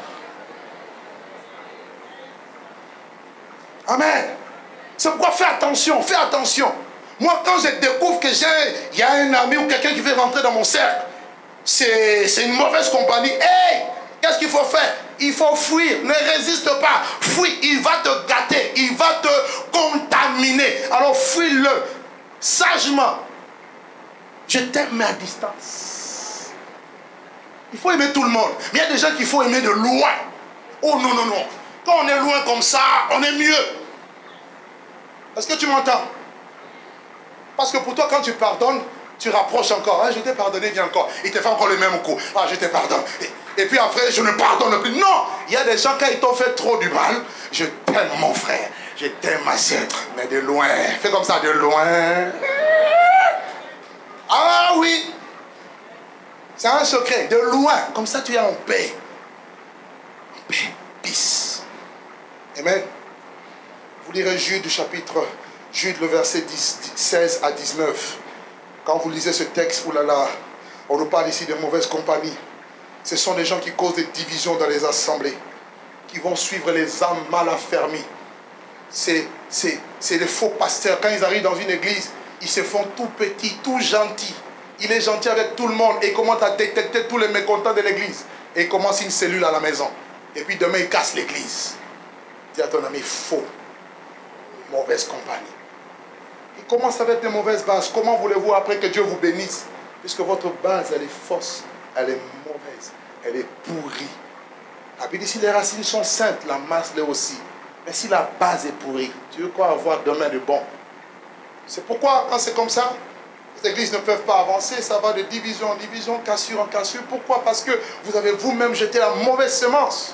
Amen. C'est pourquoi fais attention, fais attention. Moi, quand je découvre que j'ai, il y a un ami ou quelqu'un qui veut rentrer dans mon cercle, c'est une mauvaise compagnie. Hey! Qu'est-ce qu'il faut faire? Il faut fuir. Ne résiste pas. Fuis. Il va te gâter. Il va te contaminer. Alors fuis-le. Sagement. Je t'aime mais à distance. Il faut aimer tout le monde. Mais il y a des gens qu'il faut aimer de loin. Oh non, non, non. Quand on est loin comme ça, on est mieux. Est-ce que tu m'entends? Parce que pour toi, quand tu pardonnes, tu rapproches encore. Ah, je t'ai pardonné, viens encore. Il te fait encore le même coup. Ah, je te pardonne. Et, et puis après, je ne pardonne plus. Non! Il y a des gens, quand ils t'ont fait trop du mal, je t'aime mon frère. Je t'aime ma soeur. Mais de loin. Fais comme ça, de loin. Ah oui! C'est un secret. De loin. Comme ça, tu es en paix. En paix. Peace. Amen. Vous lirez Jude, chapitre Jude, le verset seize à dix-neuf. Quand vous lisez ce texte, oulala, on nous parle ici de mauvaise compagnie. Ce sont des gens qui causent des divisions dans les assemblées, qui vont suivre les âmes mal affermies. C'est des faux pasteurs. Quand ils arrivent dans une église, ils se font tout petits, tout gentils. Il est gentil avec tout le monde et il commence à détecter tous les mécontents de l'église. Et il commence une cellule à la maison. Et puis demain, il casse l'église. Dis à ton ami, faux. Mauvaise compagnie. Il commence avec des mauvaises bases. Comment voulez-vous après que Dieu vous bénisse? Puisque votre base, elle est fausse, elle est mauvaise, elle est pourrie. La Bible dit, si les racines sont saintes, la masse l'est aussi. Mais si la base est pourrie, tu veux quoi avoir demain de bon? C'est pourquoi, quand c'est comme ça, les églises ne peuvent pas avancer. Ça va de division en division, cassure en cassure. Pourquoi? Parce que vous avez vous-même jeté la mauvaise semence.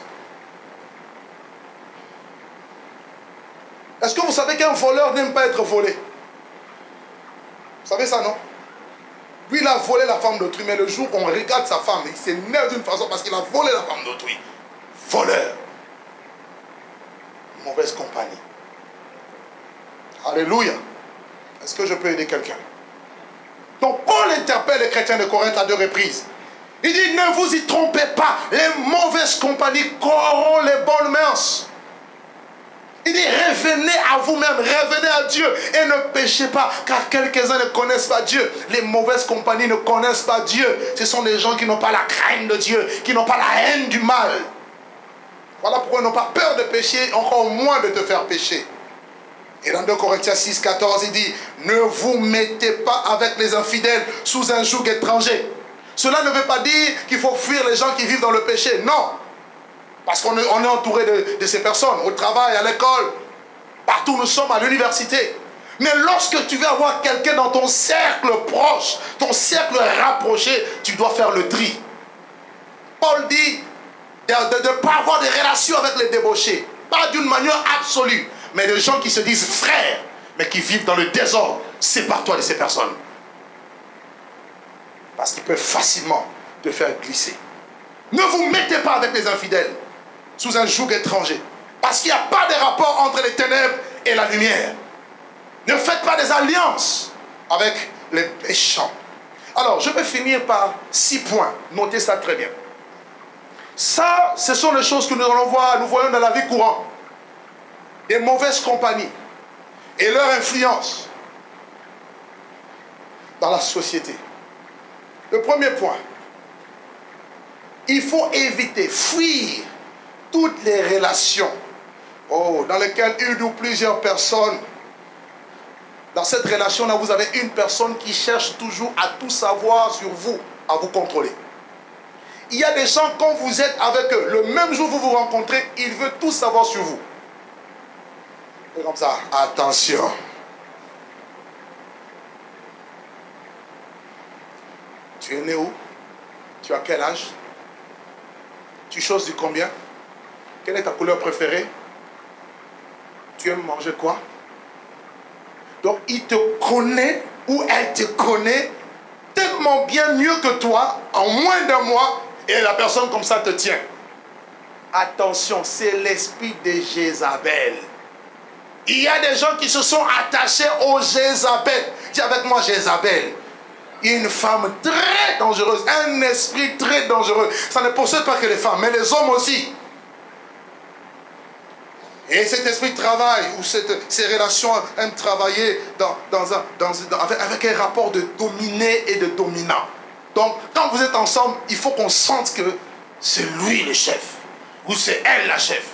Est-ce que vous savez qu'un voleur n'aime pas être volé? Vous savez ça, non? Lui, il a volé la femme d'autrui, mais le jour où on regarde sa femme, il s'énerve d'une façon parce qu'il a volé la femme d'autrui. Voleur. Mauvaise compagnie. Alléluia. Est-ce que je peux aider quelqu'un? Donc, Paul interpelle les chrétiens de Corinthe à deux reprises. Il dit, ne vous y trompez pas. Les mauvaises compagnies corrompent les bonnes mœurs. Il dit, revenez à vous-même, revenez à Dieu et ne péchez pas, car quelques-uns ne connaissent pas Dieu. Les mauvaises compagnies ne connaissent pas Dieu. Ce sont des gens qui n'ont pas la crainte de Dieu, qui n'ont pas la haine du mal. Voilà pourquoi ils n'ont pas peur de pécher, encore moins de te faire pécher. Et dans deux Corinthiens six, quatorze, il dit, ne vous mettez pas avec les infidèles sous un joug étranger. Cela ne veut pas dire qu'il faut fuir les gens qui vivent dans le péché, non. Parce qu'on est, on est entouré de, de ces personnes, au travail, à l'école, partout où nous sommes, à l'université. Mais lorsque tu veux avoir quelqu'un dans ton cercle proche, ton cercle rapproché, tu dois faire le tri. Paul dit de ne pas avoir de relations avec les débauchés. Pas d'une manière absolue, mais de gens qui se disent frères, mais qui vivent dans le désordre. Sépare-toi de ces personnes. Parce qu'ils peuvent facilement te faire glisser. Ne vous mettez pas avec les infidèles sous un joug étranger. Parce qu'il n'y a pas de rapport entre les ténèbres et la lumière. Ne faites pas des alliances avec les méchants. Alors, je vais finir par six points. Notez ça très bien. Ça, ce sont les choses que nous allons voir, nous voyons dans la vie courante. Des mauvaises compagnies et leur influence dans la société. Le premier point, il faut éviter, fuir toutes les relations oh, dans lesquelles une ou plusieurs personnes, dans cette relation-là, vous avez une personne qui cherche toujours à tout savoir sur vous, à vous contrôler. Il y a des gens, quand vous êtes avec eux, le même jour où vous vous rencontrez, ils veulent tout savoir sur vous. C'est comme ça, attention. Tu es né où? Tu as quel âge? Tu choses du combien? Quelle est ta couleur préférée? Tu aimes manger quoi? Donc il te connaît ou elle te connaît tellement bien mieux que toi en moins d'un mois et la personne comme ça te tient. Attention, c'est l'esprit de Jézabel. Il y a des gens qui se sont attachés au Jézabel. Dis avec moi Jézabel. Une femme très dangereuse, un esprit très dangereux. Ça ne possède pas que les femmes, mais les hommes aussi. Et cet esprit travaille, ou cette, ces relations aiment travailler dans, dans un, dans, dans, avec, avec un rapport de dominé et de dominant. Donc, quand vous êtes ensemble, il faut qu'on sente que c'est lui le chef, ou c'est elle la chef.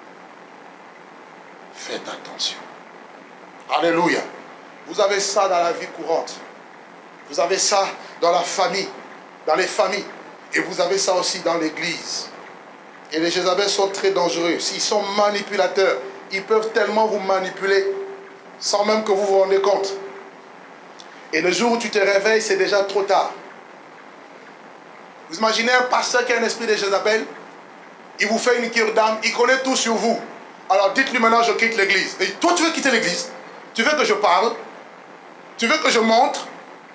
Faites attention. Alléluia. Vous avez ça dans la vie courante. Vous avez ça dans la famille, dans les familles. Et vous avez ça aussi dans l'église. Et les Jézabels sont très dangereux. S'ils sont manipulateurs, ils peuvent tellement vous manipuler sans même que vous vous rendez compte. Et le jour où tu te réveilles, c'est déjà trop tard. Vous imaginez un pasteur qui a un esprit de Jézabel, il vous fait une cure d'âme, il connaît tout sur vous. Alors dites-lui maintenant, je quitte l'église. Et toi, tu veux quitter l'église? Tu veux que je parle? Tu veux que je montre?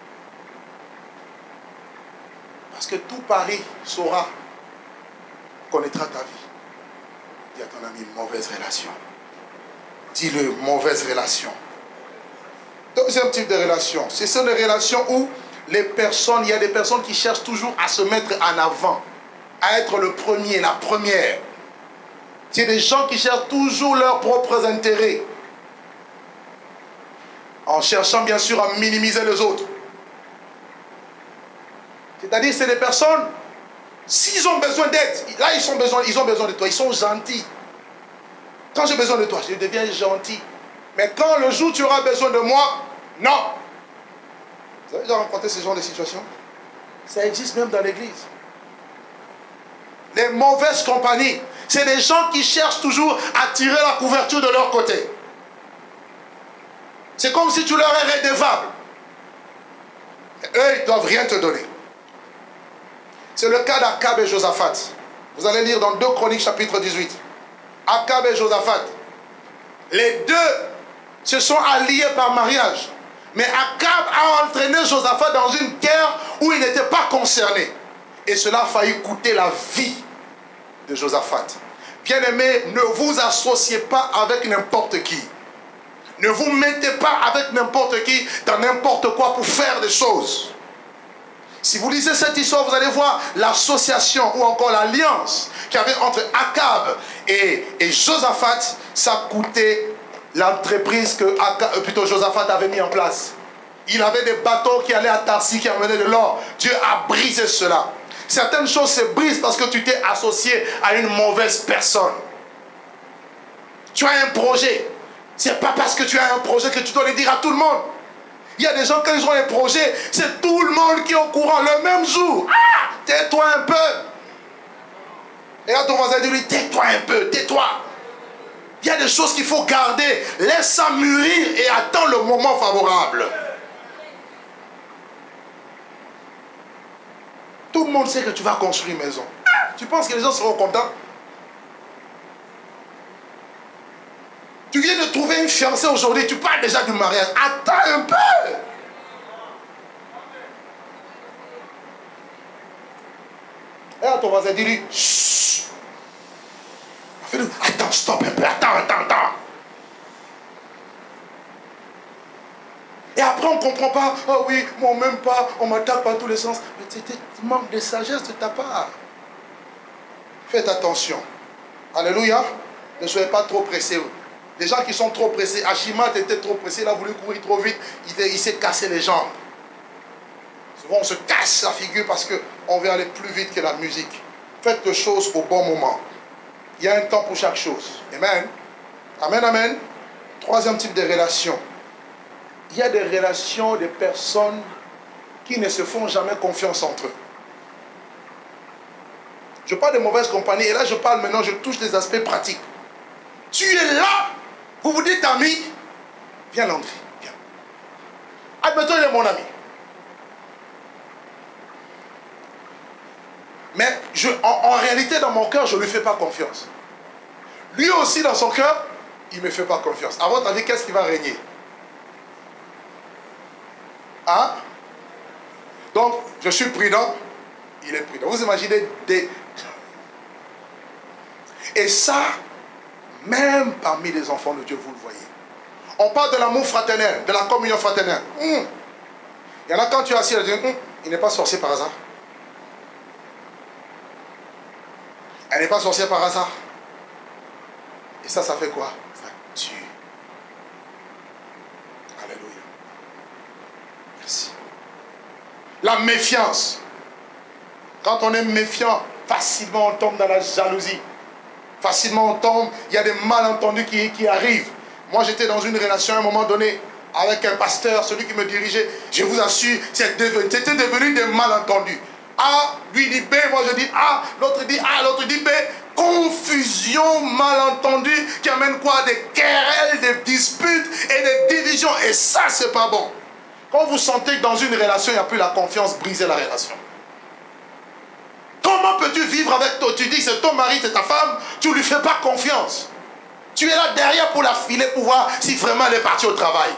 Parce que tout Paris saura, connaîtra ta vie. Dis à ton ami, mauvaise relation. Dis-le, mauvaise relation. Deuxième type de relation, c'est ce de relation où les personnes, il y a des personnes qui cherchent toujours à se mettre en avant, à être le premier, la première. C'est des gens qui cherchent toujours leurs propres intérêts, en cherchant bien sûr à minimiser les autres. C'est-à-dire, c'est des personnes, s'ils ont besoin d'aide, là ils, sont besoin, ils ont besoin de toi, ils sont gentils. Quand j'ai besoin de toi, je deviens gentil. Mais quand le jour où tu auras besoin de moi, non. Vous avez déjà rencontré ce genre de situation? Ça existe même dans l'église. Les mauvaises compagnies, c'est des gens qui cherchent toujours à tirer la couverture de leur côté. C'est comme si tu leur es redevable. Et eux, ils ne doivent rien te donner. C'est le cas d'Akab et Josaphat. Vous allez lire dans deux Chroniques chapitre dix-huit. Akab et Josaphat. Les deux se sont alliés par mariage. Mais Akab a entraîné Josaphat dans une guerre où il n'était pas concerné. Et cela a failli coûter la vie de Josaphat. Bien-aimés, ne vous associez pas avec n'importe qui. Ne vous mettez pas avec n'importe qui dans n'importe quoi pour faire des choses. Si vous lisez cette histoire, vous allez voir l'association ou encore l'alliance qu'il y avait entre Akab et, et Josaphat. Ça coûtait l'entreprise que Akab, plutôt Josaphat avait mis en place. Il avait des bateaux qui allaient à Tarsis, qui amenaient de l'or. Dieu a brisé cela. Certaines choses se brisent parce que tu t'es associé à une mauvaise personne. Tu as un projet. Ce n'est pas parce que tu as un projet que tu dois le dire à tout le monde. Il y a des gens, quand ils ont un projet, c'est tout le monde qui est au courant le même jour. Ah, tais-toi un peu. Et là, ton voisin dit lui, tais-toi un peu, tais-toi. Il y a des choses qu'il faut garder. Laisse ça mûrir et attends le moment favorable. Tout le monde sait que tu vas construire une maison. Ah, tu penses que les gens seront contents? Tu viens de trouver une fiancée aujourd'hui, tu parles déjà du mariage. Attends un peu. Et à ton voisin, dis-lui, chut. Attends, stop un peu, attends, attends, attends. Et après, on ne comprend pas. Oh oui, moi, même pas, on m'attaque par tous les sens. Mais tu manques de sagesse de ta part. Faites attention. Alléluia. Ne soyez pas trop pressés. Les gens qui sont trop pressés. Achimat était trop pressé. Il a voulu courir trop vite. Il, il s'est cassé les jambes. Souvent on se casse la figure parce qu'on veut aller plus vite que la musique. Faites les choses au bon moment. Il y a un temps pour chaque chose. Amen. Amen, amen. Troisième type de relation. Il y a des relations de personnes qui ne se font jamais confiance entre eux. Je parle de mauvaise compagnie et là je parle maintenant, je touche les aspects pratiques. Tu es là, vous vous dites ami, viens Landry, viens. Admettons il est mon ami. Mais je, en, en réalité dans mon cœur je ne lui fais pas confiance. Lui aussi dans son cœur, il ne me fait pas confiance. À votre avis, qu'est-ce qui va régner? Hein? Donc, je suis prudent, il est prudent. Vous imaginez des... Et ça, même parmi les enfants de Dieu, vous le voyez. On parle de l'amour fraternel, de la communion fraternelle. Hum. Il y en a quand tu es assis, il dit, hum, il n'est pas sorcier par hasard. Elle n'est pas sorcière par hasard. Et ça, ça fait quoi? Ça tue. Alléluia. Merci. La méfiance. Quand on est méfiant, facilement on tombe dans la jalousie. Facilement on tombe, il y a des malentendus qui, qui arrivent. Moi j'étais dans une relation à un moment donné avec un pasteur, celui qui me dirigeait. Je vous assure, c'était devenu, devenu des malentendus. A, lui dit B, moi je dis A, l'autre dit A, l'autre dit B. Confusion, malentendu, qui amène quoi? Des querelles, des disputes et des divisions. Et ça, c'est pas bon. Quand vous sentez que dans une relation, il n'y a plus la confiance, brisez la relation. Comment peux-tu vivre avec toi? Tu dis que c'est ton mari, c'est ta femme, tu ne lui fais pas confiance. Tu es là derrière pour la filer, pour voir si vraiment elle est partie au travail.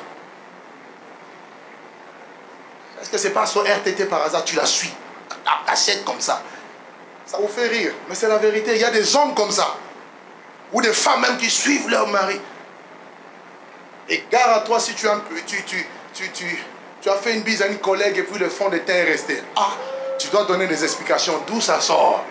Est-ce que c'est pas sur R T T par hasard, tu la suis? À cachette comme ça. Ça vous fait rire, mais c'est la vérité. Il y a des hommes comme ça. Ou des femmes même qui suivent leur mari. Et gare à toi si tu as, tu, tu, tu, tu, tu as fait une bise à une collègue et puis le fond de teint est resté. Ah, tu dois donner des explications. D'où ça sort?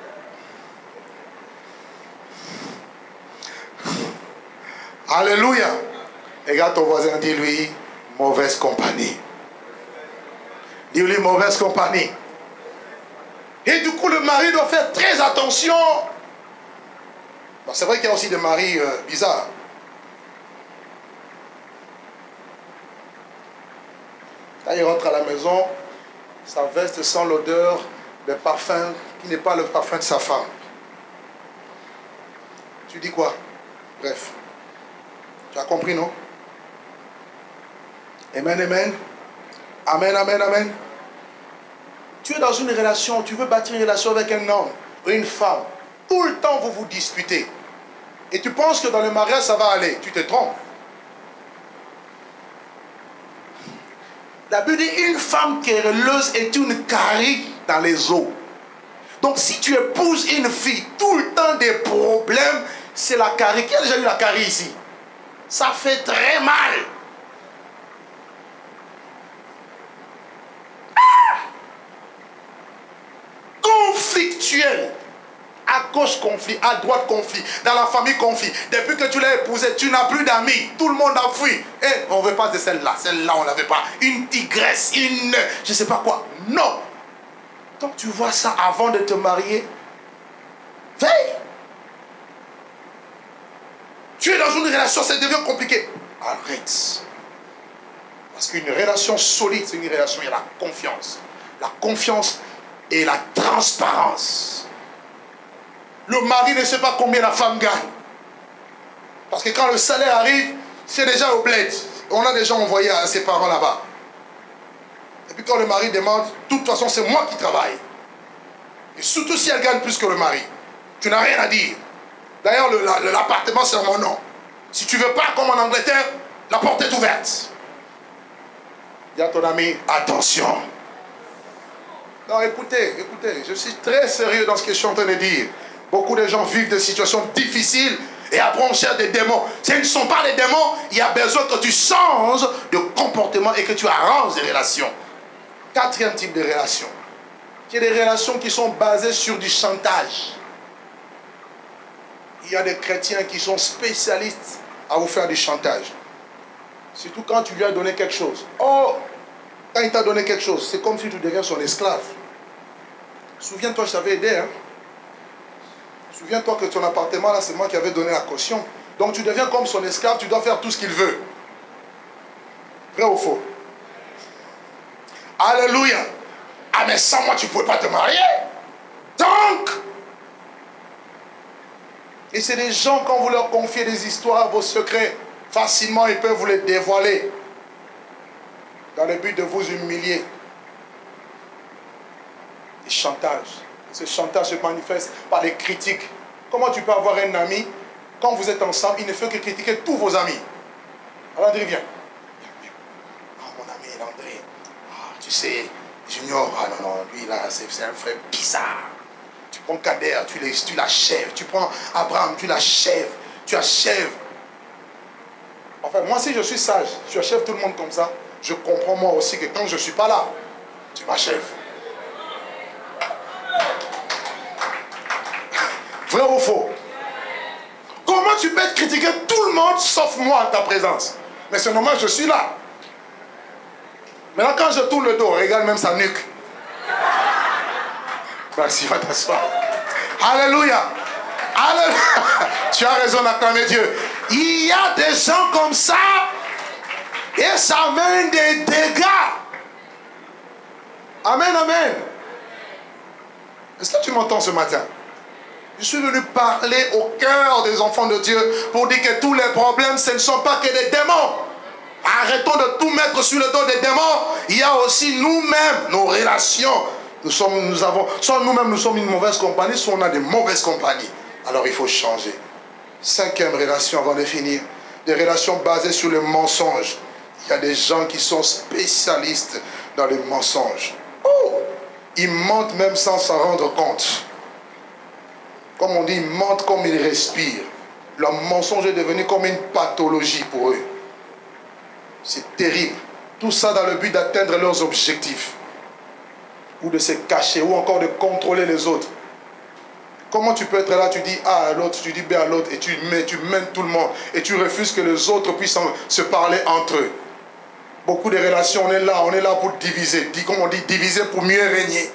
Alléluia. Regarde ton voisin, dis-lui, mauvaise compagnie. Dis-lui, mauvaise compagnie. Et du coup, le mari doit faire très attention. Bon, c'est vrai qu'il y a aussi des maris euh, bizarres. Quand il rentre à la maison, sa veste sent l'odeur de parfum qui n'est pas le parfum de sa femme. Tu dis quoi? Bref. Tu as compris, non? Amen, amen. Amen, amen, amen. Tu es dans une relation, tu veux bâtir une relation avec un homme ou une femme. Tout le temps, vous vous disputez. Et tu penses que dans le mariage, ça va aller. Tu te trompes. La Bible dit, une femme querelleuse est une carie dans les eaux. Donc, si tu épouses une fille, tout le temps des problèmes, c'est la carie. Qui a déjà eu la carie ici? Ça fait très mal. Conflictuel. À gauche conflit, à droite conflit, dans la famille conflit. Depuis que tu l'as épousée, tu n'as plus d'amis. Tout le monde a fui. Et on ne veut pas de celle-là. Celle-là, on ne l'avait pas. Une tigresse, une... je ne sais pas quoi. Non. Donc tu vois ça avant de te marier. Veille. Tu es dans une relation, ça devient compliqué. Arrête. Parce qu'une relation solide, c'est une relation, il y a la confiance. La confiance et la transparence. Le mari ne sait pas combien la femme gagne. Parce que quand le salaire arrive, c'est déjà au bled. On a déjà envoyé à ses parents là-bas. Et puis quand le mari demande, de toute façon c'est moi qui travaille. Et surtout si elle gagne plus que le mari. Tu n'as rien à dire. D'ailleurs l'appartement c'est mon nom. Si tu ne veux pas comme en Angleterre, la porte est ouverte. Dis à ton ami, attention. Non, écoutez, écoutez, je suis très sérieux dans ce que je suis en train de dire. Beaucoup de gens vivent des situations difficiles et après on cherche des démons. Ce ne sont pas des démons, il y a besoin que tu changes de comportement et que tu arranges des relations. Quatrième type de relation. Il y a des relations qui sont basées sur du chantage. Il y a des chrétiens qui sont spécialistes à vous faire du chantage. Surtout quand tu lui as donné quelque chose. Oh, quand il t'a donné quelque chose, c'est comme si tu deviens son esclave. Souviens-toi, je t'avais aidé. Hein? Souviens-toi que ton appartement, là, c'est moi qui avais donné la caution. Donc tu deviens comme son esclave, tu dois faire tout ce qu'il veut. Vrai ou faux? Alléluia. Ah, mais sans moi, tu ne pouvais pas te marier. Donc, et c'est des gens, quand vous leur confiez des histoires, vos secrets, facilement, ils peuvent vous les dévoiler. Dans le but de vous humilier. Des chantages. Ce chantage se manifeste par des critiques. Comment tu peux avoir un ami, quand vous êtes ensemble, il ne fait que critiquer tous vos amis. Alors André, viens. Ah, mon ami André. Ah, tu sais, Junior, ah non, non, lui là, c'est un frère bizarre. Tu prends Kader, tu, les, tu l'achèves. Tu prends Abraham, tu l'achèves. Tu achèves. Enfin, moi, si je suis sage, tu achèves tout le monde comme ça, je comprends moi aussi que quand je ne suis pas là, tu m'achèves. Vrai ou faux? Comment tu peux critiquer tout le monde sauf moi en ta présence? Mais c'est normal, je suis là. Maintenant, quand je tourne le dos, regarde même sa nuque. Merci, va t'asseoir. Alléluia. Alléluia. Tu as raison d'acclamer Dieu. Il y a des gens comme ça et ça amène des dégâts. Amen, amen. Est-ce que tu m'entends ce matin? Je suis venu parler au cœur des enfants de Dieu pour dire que tous les problèmes, ce ne sont pas que des démons. Arrêtons de tout mettre sur le dos des démons. Il y a aussi nous-mêmes, nos relations. Nous sommes, nous avons, soit nous-mêmes nous sommes une mauvaise compagnie, soit on a des mauvaises compagnies. Alors il faut changer. Cinquième relation avant de finir. Des relations basées sur le mensonge. Il y a des gens qui sont spécialistes dans le mensonge. Oh, ils mentent même sans s'en rendre compte. Comme on dit, ils mentent comme ils respirent. Le mensonge est devenu comme une pathologie pour eux. C'est terrible. Tout ça dans le but d'atteindre leurs objectifs. Ou de se cacher, ou encore de contrôler les autres. Comment tu peux être là, tu dis A à l'autre, tu dis B à l'autre, et tu mets, tu mènes tout le monde, et tu refuses que les autres puissent se parler entre eux. Beaucoup de relations, on est là, on est là pour diviser. Comme on dit, diviser pour mieux régner.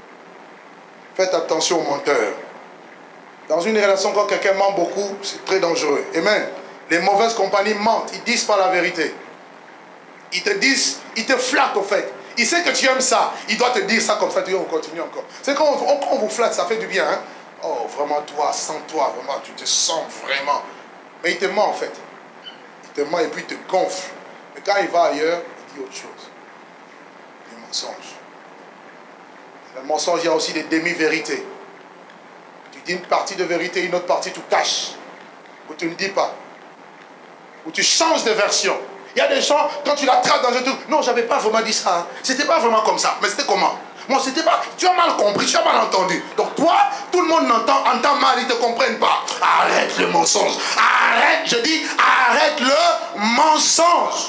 Faites attention aux menteurs. Dans une relation, quand quelqu'un ment beaucoup, c'est très dangereux. Amen. Les mauvaises compagnies mentent, ils disent pas la vérité. Ils te disent, ils te flattent au fait. Il sait que tu aimes ça. Il doit te dire ça comme ça. Tu dis, on continue encore. C'est quand on, quand on vous flatte, ça fait du bien. Hein? Oh, vraiment, toi, sans toi, vraiment, tu te sens vraiment. Mais il te ment en fait. Il te ment et puis il te gonfle. Mais quand il va ailleurs, il dit autre chose. Des mensonges. Le mensonge, il y a aussi des demi-vérités. Tu dis une partie de vérité, une autre partie, tu caches. Ou tu ne dis pas. Ou tu changes de version. Il y a des gens, quand tu l'attrapes dans un truc, non, j'avais pas vraiment dit ça. C'était pas vraiment comme ça. Mais c'était comment? Moi, c'était pas. Tu as mal compris, tu as mal entendu. Donc toi, tout le monde entend, entend mal, ils ne te comprennent pas. Arrête le mensonge. Arrête, je dis, arrête le mensonge.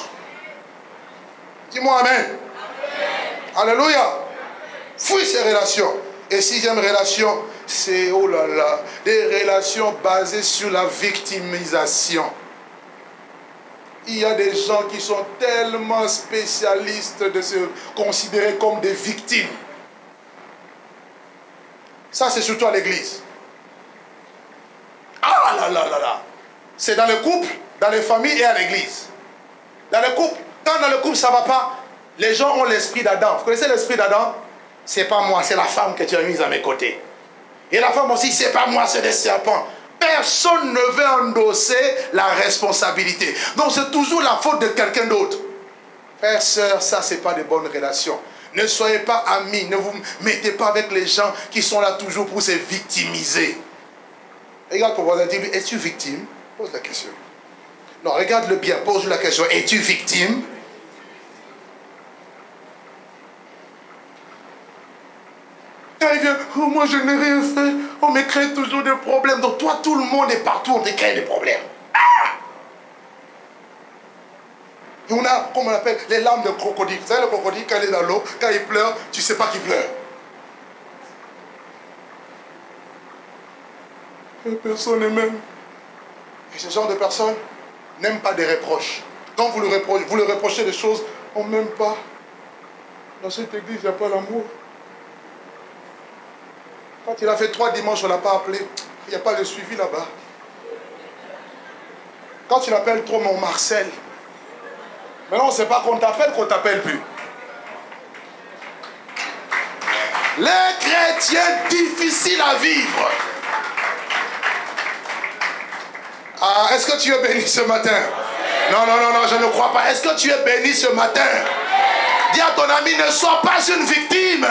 Dis-moi amen. Amen. Alléluia. Fuis ces relations. Et sixième relation, c'est, oh là là, des relations basées sur la victimisation. Il y a des gens qui sont tellement spécialistes de se considérer comme des victimes. Ça, c'est surtout à l'église. Ah là là là là. C'est dans le couple, dans les familles et à l'église. Dans le couple, quand dans le couple ça ne va pas, les gens ont l'esprit d'Adam. Vous connaissez l'esprit d'Adam? C'est pas moi, c'est la femme que tu as mise à mes côtés. Et la femme aussi, c'est pas moi, c'est des serpents. Personne ne veut endosser la responsabilité. Donc c'est toujours la faute de quelqu'un d'autre. Frères, sœurs, ça c'est pas de bonnes relations. Ne soyez pas amis, ne vous mettez pas avec les gens qui sont là toujours pour se victimiser. Regarde ton voisin, dis-lui, es-tu victime? Pose la question. Non, regarde-le bien, pose-lui la question, es-tu victime? Quand il vient, oh, moi je n'ai rien fait, on me crée toujours des problèmes. Donc toi, tout le monde est partout, on te crée des problèmes. Ah! Et on a, comme on appelle, les larmes de crocodile. Vous savez, le crocodile, quand il est dans l'eau, quand il pleure, tu ne sais pas qu'il pleure. Et personne n'est même. Et ce genre de personnes n'aiment pas des reproches. Quand vous le reprochez, vous le reprochez des choses, on n'aime pas. Dans cette église, il n'y a pas l'amour. Quand il a fait trois dimanches, on ne l'a pas appelé. Il n'y a pas le suivi là-bas. Quand tu l'appelles trop mon Marcel, maintenant on ne sait pas qu'on t'appelle, qu'on ne t'appelle plus. Les chrétiens difficiles à vivre. Ah, est-ce que tu es béni ce matin? Non, non, non, non, je ne crois pas. Est-ce que tu es béni ce matin? Dis à ton ami, ne sois pas une victime.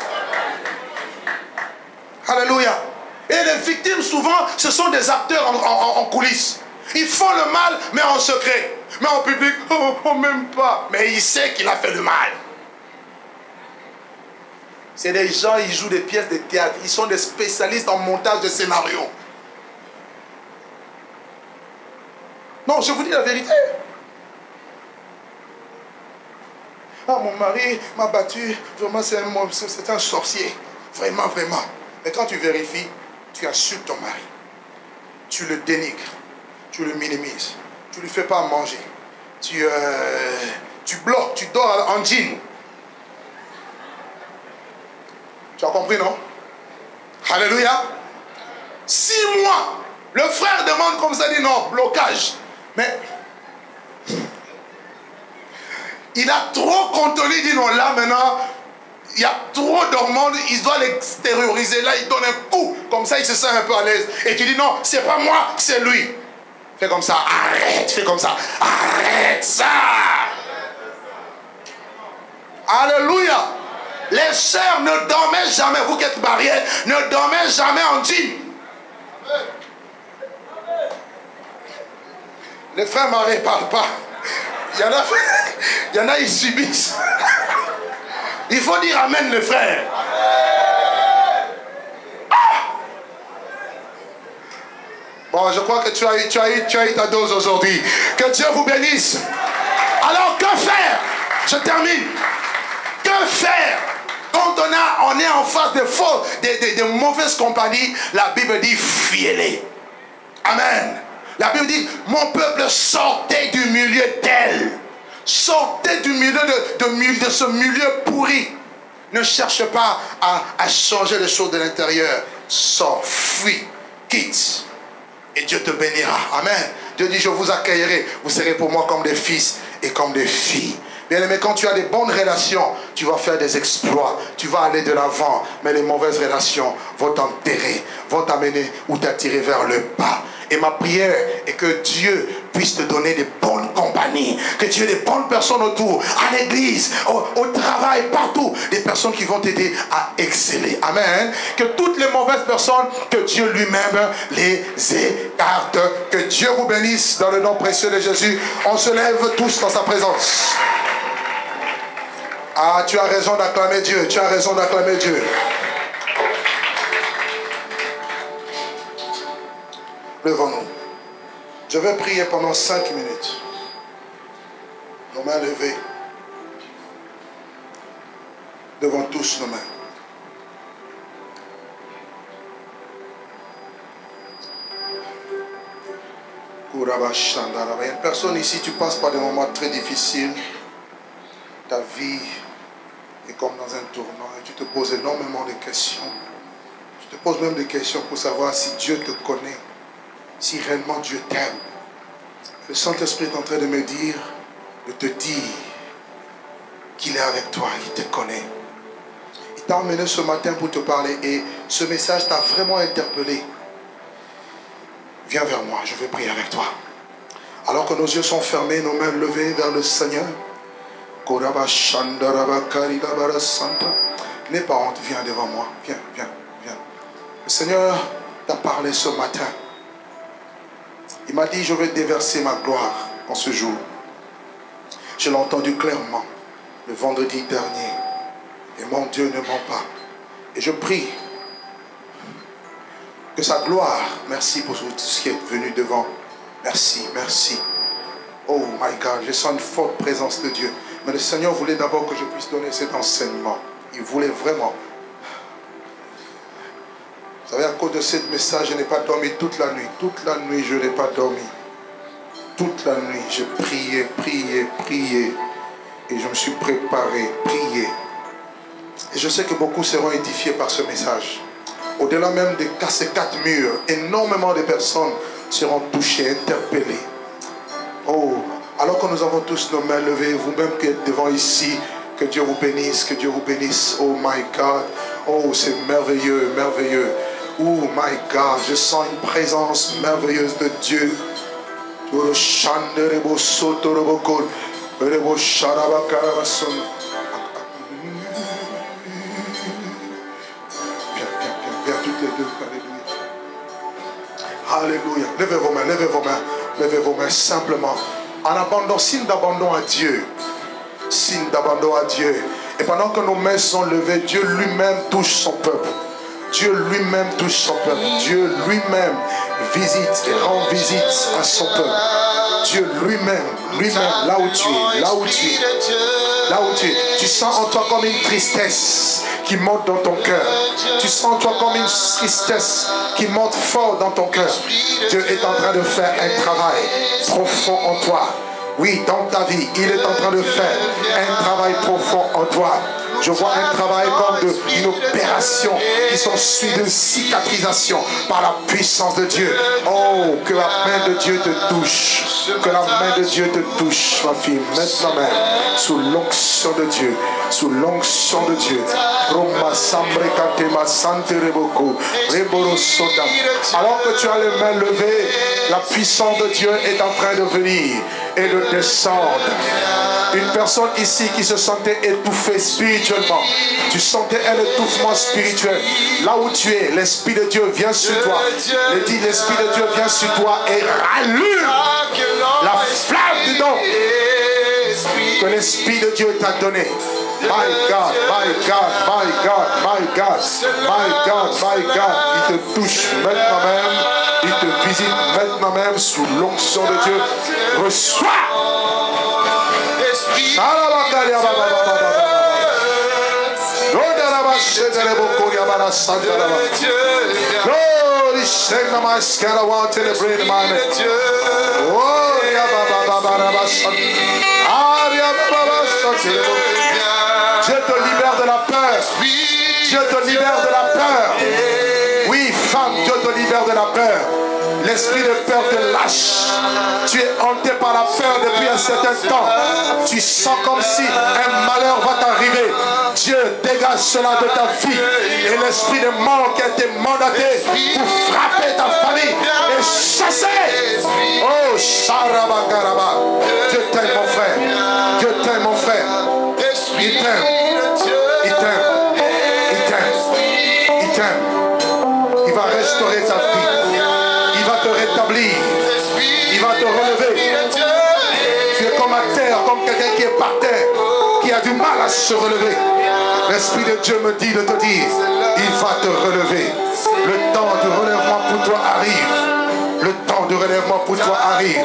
Alléluia. Et les victimes, souvent, ce sont des acteurs en, en, en coulisses. Ils font le mal, mais en secret. Mais en public, oh, oh, même pas. Mais il sait qu'il a fait le mal. C'est des gens, ils jouent des pièces de théâtre. Ils sont des spécialistes en montage de scénarios. Non, je vous dis la vérité. Ah, mon mari m'a battu. Vraiment, c'est un, un sorcier. Vraiment, vraiment. Mais quand tu vérifies, tu insultes ton mari. Tu le dénigres. Tu le minimises. Tu ne lui fais pas à manger. Tu, euh, tu bloques. Tu dors en jean. Tu as compris, non? Alléluia. Six mois. Le frère demande comme ça, dit non, blocage. Mais il a trop contenu, il dit non, là maintenant, il y a trop d'hormones, il doit l'extérioriser. Là, il donne un coup, comme ça, il se sent un peu à l'aise. Et tu dis non, c'est pas moi, c'est lui. Fais comme ça, arrête, fais comme ça, arrête ça. Alléluia. Les sœurs ne dormaient jamais, vous qui êtes mariés, ne dormez jamais en jean. Les frères mariés ne parlent pas. Il y en a, il y en a, ils subissent. Il faut dire amen, les frères. Ah! Bon, je crois que tu as eu, tu as eu, tu as eu ta dose aujourd'hui. Que Dieu vous bénisse. Alors, que faire? Je termine. Que faire? Quand on, a, on est en face de, faux, de, de, de mauvaises compagnies, la Bible dit fuyez-les. Amen. La Bible dit, mon peuple sortez du milieu d'elle. Sortez du milieu de, de, de ce milieu pourri. Ne cherche pas à, à changer les choses de l'intérieur. Sors, fuis, quitte. Et Dieu te bénira. Amen. Dieu dit, je vous accueillerai. Vous serez pour moi comme des fils et comme des filles. Bien aimé, quand tu as des bonnes relations, tu vas faire des exploits, tu vas aller de l'avant. Mais les mauvaises relations vont t'enterrer, vont t'amener ou t'attirer vers le bas. Et ma prière est que Dieu puisse te donner des bonnes compagnies, que tu aies des bonnes personnes autour, à l'église, au, au travail, partout, des personnes qui vont t'aider à exceller. Amen. Que toutes les mauvaises personnes, que Dieu lui-même les écarte. Que Dieu vous bénisse dans le nom précieux de Jésus. On se lève tous dans sa présence. Ah, tu as raison d'acclamer Dieu, tu as raison d'acclamer Dieu. Levons-nous. Je vais prier pendant cinq minutes. Nos mains levées. Devant tous nos mains. Il y a une personne ici, tu passes par des moments très difficiles. Ta vie est comme dans un tournant et tu te poses énormément de questions. Tu te poses même des questions pour savoir si Dieu te connaît. Si réellement Dieu t'aime. Le Saint-Esprit est en train de me dire, de te dire qu'il est avec toi, qu'il te connaît. Il t'a emmené ce matin pour te parler et ce message t'a vraiment interpellé. Viens vers moi, je vais prier avec toi. Alors que nos yeux sont fermés, nos mains levées vers le Seigneur. N'aie pas honte, viens devant moi. Viens, viens, viens. Le Seigneur t'a parlé ce matin. Il m'a dit, je vais déverser ma gloire en ce jour. Je l'ai entendu clairement le vendredi dernier. Et mon Dieu ne ment pas. Et je prie que sa gloire, merci pour tout ce qui est venu devant. Merci, merci. Oh my God, je sens une forte présence de Dieu. Mais le Seigneur voulait d'abord que je puisse donner cet enseignement. Il voulait vraiment. Vous savez, à cause de ce message, je n'ai pas dormi toute la nuit. Toute la nuit, je n'ai pas dormi. Toute la nuit, j'ai prié, prié, prié. Et je me suis préparé, prié. Et je sais que beaucoup seront édifiés par ce message. Au-delà même de ces quatre murs, énormément de personnes seront touchées, interpellées. Oh, alors que nous avons tous nos mains levées, vous-même qui êtes devant ici, que Dieu vous bénisse, que Dieu vous bénisse. Oh my God, oh c'est merveilleux, merveilleux. Oh my God, je sens une présence merveilleuse de Dieu. Viens, viens, toutes les deux. Alléluia. Alléluia. Levez vos mains, levez vos mains, levez vos mains simplement. En abandon, signe d'abandon à Dieu. Signe d'abandon à Dieu. Et pendant que nos mains sont levées, Dieu lui-même touche son peuple. Dieu lui-même touche son peuple. Dieu lui-même visite et rend visite à son peuple. Dieu lui-même, lui-même, là où tu es, là où tu es, là où tu es, tu sens en toi comme une tristesse qui monte dans ton cœur. Tu sens en toi comme une tristesse qui monte fort dans ton cœur. Dieu est en train de faire un travail profond en toi. Oui, dans ta vie, il est en train de faire un travail profond en toi. Je vois un travail comme de, une opération qui s'ensuit de cicatrisation par la puissance de Dieu. Oh, que la main de Dieu te touche. Que la main de Dieu te touche, ma fille. Maintenant même, sous l'onction de Dieu. Sous l'onction de Dieu. Alors que tu as les mains levées, la puissance de Dieu est en train de venir et de descendre. Une personne ici qui se sentait étouffée spirituellement. Tu sentais un étouffement spirituel. Là où tu es, l'Esprit de Dieu vient sur toi. Le dit, l'Esprit de Dieu vient sur toi et rallume la flamme du don que l'Esprit de Dieu t'a donné. My God, my God, my God, my God, my God, my God. Il te touche maintenant même. Il te visite maintenant même sous l'onction de Dieu. Reçois. Dieu te libère de la peur. Dieu te libère de la peur. Oui, femme, Dieu te libère de la peur. L'esprit de peur te lâche. Tu es hanté par la peur depuis un certain temps. Tu sens comme si un malheur va t'arriver. Dieu dégage cela de ta vie. Et l'esprit de mort qui a été mandaté pour frapper ta famille et chasser. Oh, Sharabakaraba. Dieu t'aime, mon frère. Dieu t'aime, mon frère. Il t'aime. Il t'aime. Il t'aime. Il t'aime. Il va restaurer ta vie. Il va te rétablir. Il va te relever. Tu es comme à terre, comme quelqu'un qui est par terre, qui a du mal à se relever. L'Esprit de Dieu me dit de te dire, il va te relever. Le temps de relèvement pour toi arrive. Le temps de relèvement pour toi arrive.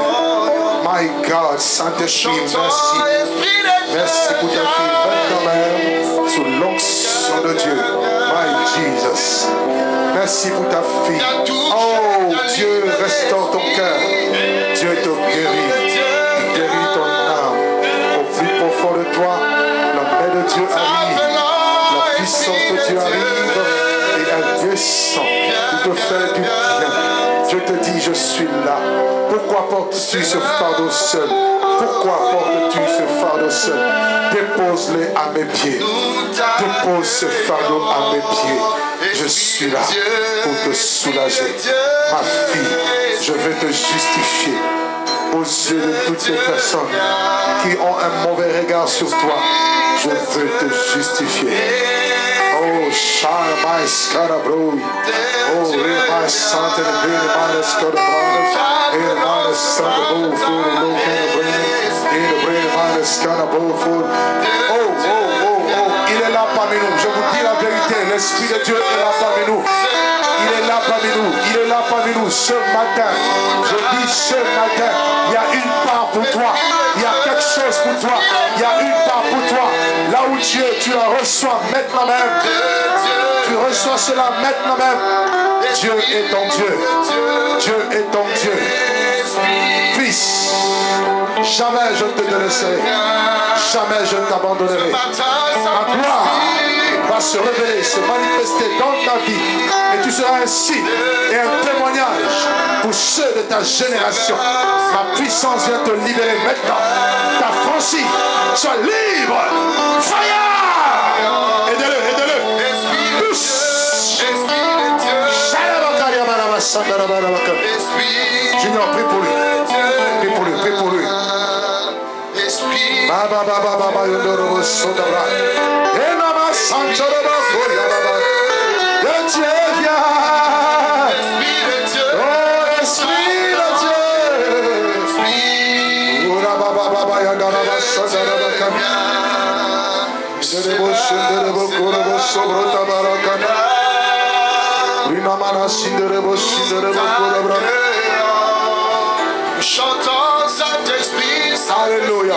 My God, Saint-Esprit, merci. Merci pour ta fille. Maintenant même, sous l'onction de Dieu. My Jesus. Merci pour ta fille. Oh, Dieu restaure ton cœur. Dieu te guérit. Il guérit ton âme. Au plus profond de toi, la main de Dieu arrive. La puissance de Dieu arrive. Et elle descend pour te faire du bien. Dieu te dit, je suis là. Pourquoi portes-tu ce fardeau seul? Pourquoi portes-tu ce fardeau seul? Dépose-le à mes pieds. Dépose ce fardeau à mes pieds. Je suis là pour te soulager. Ma fille, je vais te justifier aux yeux de toutes les personnes qui ont un mauvais regard sur toi. Je veux te justifier. Oh, shine my scarabro. Oh, my Santa, the green man, scarabro. In the man, scarabro, for the low man, in the brain man, scarabro, for. Oh, oh, oh, oh, il est là parmi nous. Je vous dis la vérité, l'Esprit de Dieu est là parmi nous. Il est là parmi nous, il est là parmi nous ce matin. Je dis ce matin, il y a une part pour toi. Il y a quelque chose pour toi. Il y a une part pour toi. Là où tu es, tu la reçois maintenant même. Tu reçois cela maintenant même. Dieu est ton Dieu. Dieu est ton Dieu. fils, jamais je ne te délaisserai, jamais je ne t'abandonnerai. Ma gloire va se révéler, se manifester dans ta vie, et tu seras un signe et un témoignage pour ceux de ta génération. Ma puissance vient te libérer maintenant. Ta franchise, sois libre. Fire! Aidez-le, aidez-le. Tous. Junior, prie pour lui. Prie pour lui, prie pour lui. Baba baba baba yondoro sodara. Enama sanchoro baba yaba. De Dieu vient. Oh esprit de Dieu. Ora baba baba yondoro sodara baba. Derebo shenderebo korobo sobro tabarakana. Rinamana sinderebo sinderebo korobra. Chantons cet esprit. Alléluia.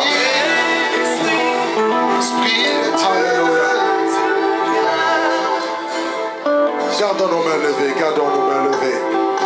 Alléluia. Gardons nos mains levées, gardons nos mains levées.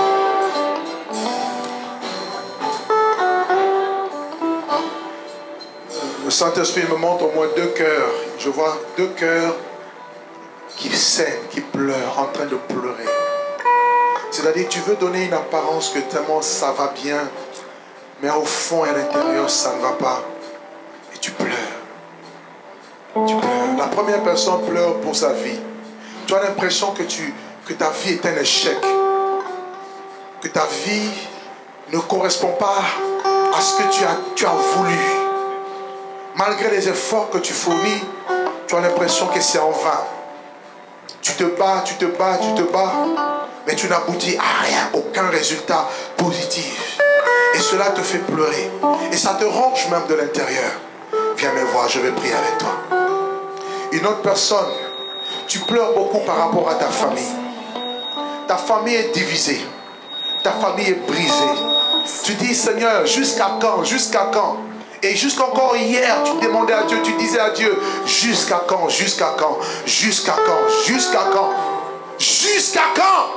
Le Saint-Esprit me montre au moins deux cœurs. Je vois deux cœurs qui saignent, qui pleurent, en train de pleurer. C'est-à-dire, tu veux donner une apparence que tellement ça va bien, mais au fond et à l'intérieur, ça ne va pas. Et tu pleures. Tu pleures. La première personne pleure pour sa vie. Tu as l'impression que, tu, que ta vie est un échec. Que ta vie ne correspond pas à ce que tu as, tu as voulu. Malgré les efforts que tu fournis, tu as l'impression que c'est en vain. Tu te bats, tu te bats, tu te bats, mais tu n'aboutis à rien, aucun résultat positif. Et cela te fait pleurer. Et ça te ronge même de l'intérieur. Viens me voir, je vais prier avec toi. Une autre personne, tu pleures beaucoup par rapport à ta famille. Ta famille est divisée. Ta famille est brisée. Tu dis, Seigneur, jusqu'à quand? Jusqu'à quand? Et jusqu'encore hier, tu demandais à Dieu, tu disais à Dieu, jusqu'à quand? Jusqu'à quand? Jusqu'à quand? Jusqu'à quand? Jusqu'à quand?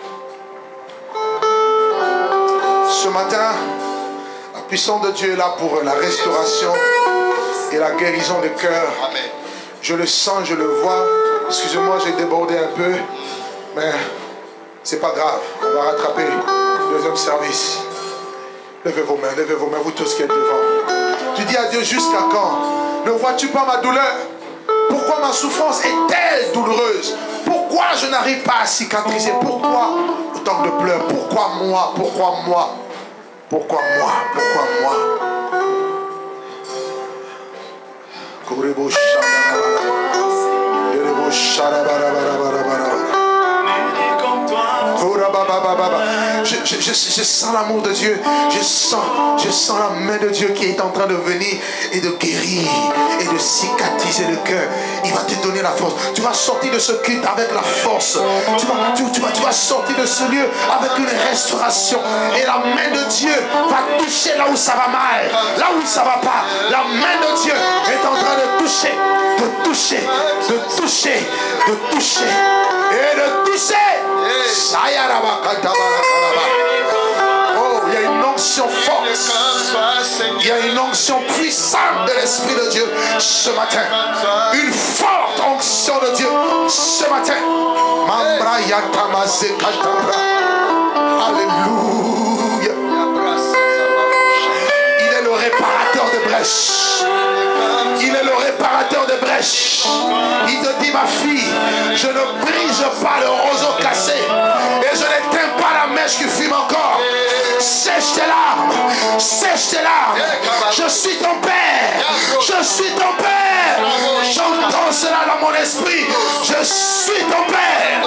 Ce matin, la puissance de Dieu est là pour la restauration et la guérison des cœurs. Je le sens, je le vois. Excusez-moi, j'ai débordé un peu, mais c'est pas grave. On va rattraper le deuxième service. Levez vos mains, levez vos mains, vous tous qui êtes devant. Tu dis à Dieu, jusqu'à quand? Ne vois-tu pas ma douleur? Pourquoi ma souffrance est-elle douloureuse? Pourquoi je n'arrive pas à cicatriser? Pourquoi autant de pleurs? Pourquoi moi? Pourquoi moi? Pourquoi moi? Pourquoi moi? Je, je, je, je sens l'amour de Dieu. Je sens, je sens la main de Dieu qui est en train de venir et de guérir et de cicatriser le cœur. Il va te donner la force. Tu vas sortir de ce culte avec la force. Tu vas, tu, tu vas, tu vas sortir de ce lieu avec une restauration. Et la main de Dieu va toucher là où ça va mal, là où ça va pas. La main de Dieu est en train de toucher, de toucher, de toucher, de toucher et de toucher. Oh, il y a une onction forte. Il y a une onction puissante de l'Esprit de Dieu ce matin. Une forte onction de Dieu ce matin. Alléluia. Il est le réparateur de brèches. Il est le réparateur de brèches. Il te dit, ma fille, je ne brise pas le roseau cassé et je n'éteins pas la mèche qui fume encore. Sèche tes larmes, sèche tes larmes. Je suis ton père, je suis ton père. J'entends cela dans mon esprit. Je suis ton père.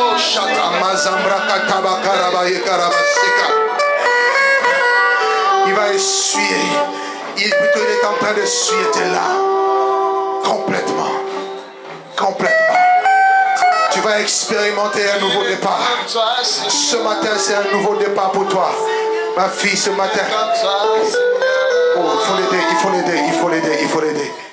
Il va essuyer. Il, plutôt, il est en train d'essuyer tes larmes. Complètement. Complètement. Tu vas expérimenter un nouveau départ. Ce matin, c'est un nouveau départ pour toi. Ma fille, ce matin. Oh, il faut l'aider, il faut l'aider, il faut l'aider, il faut l'aider.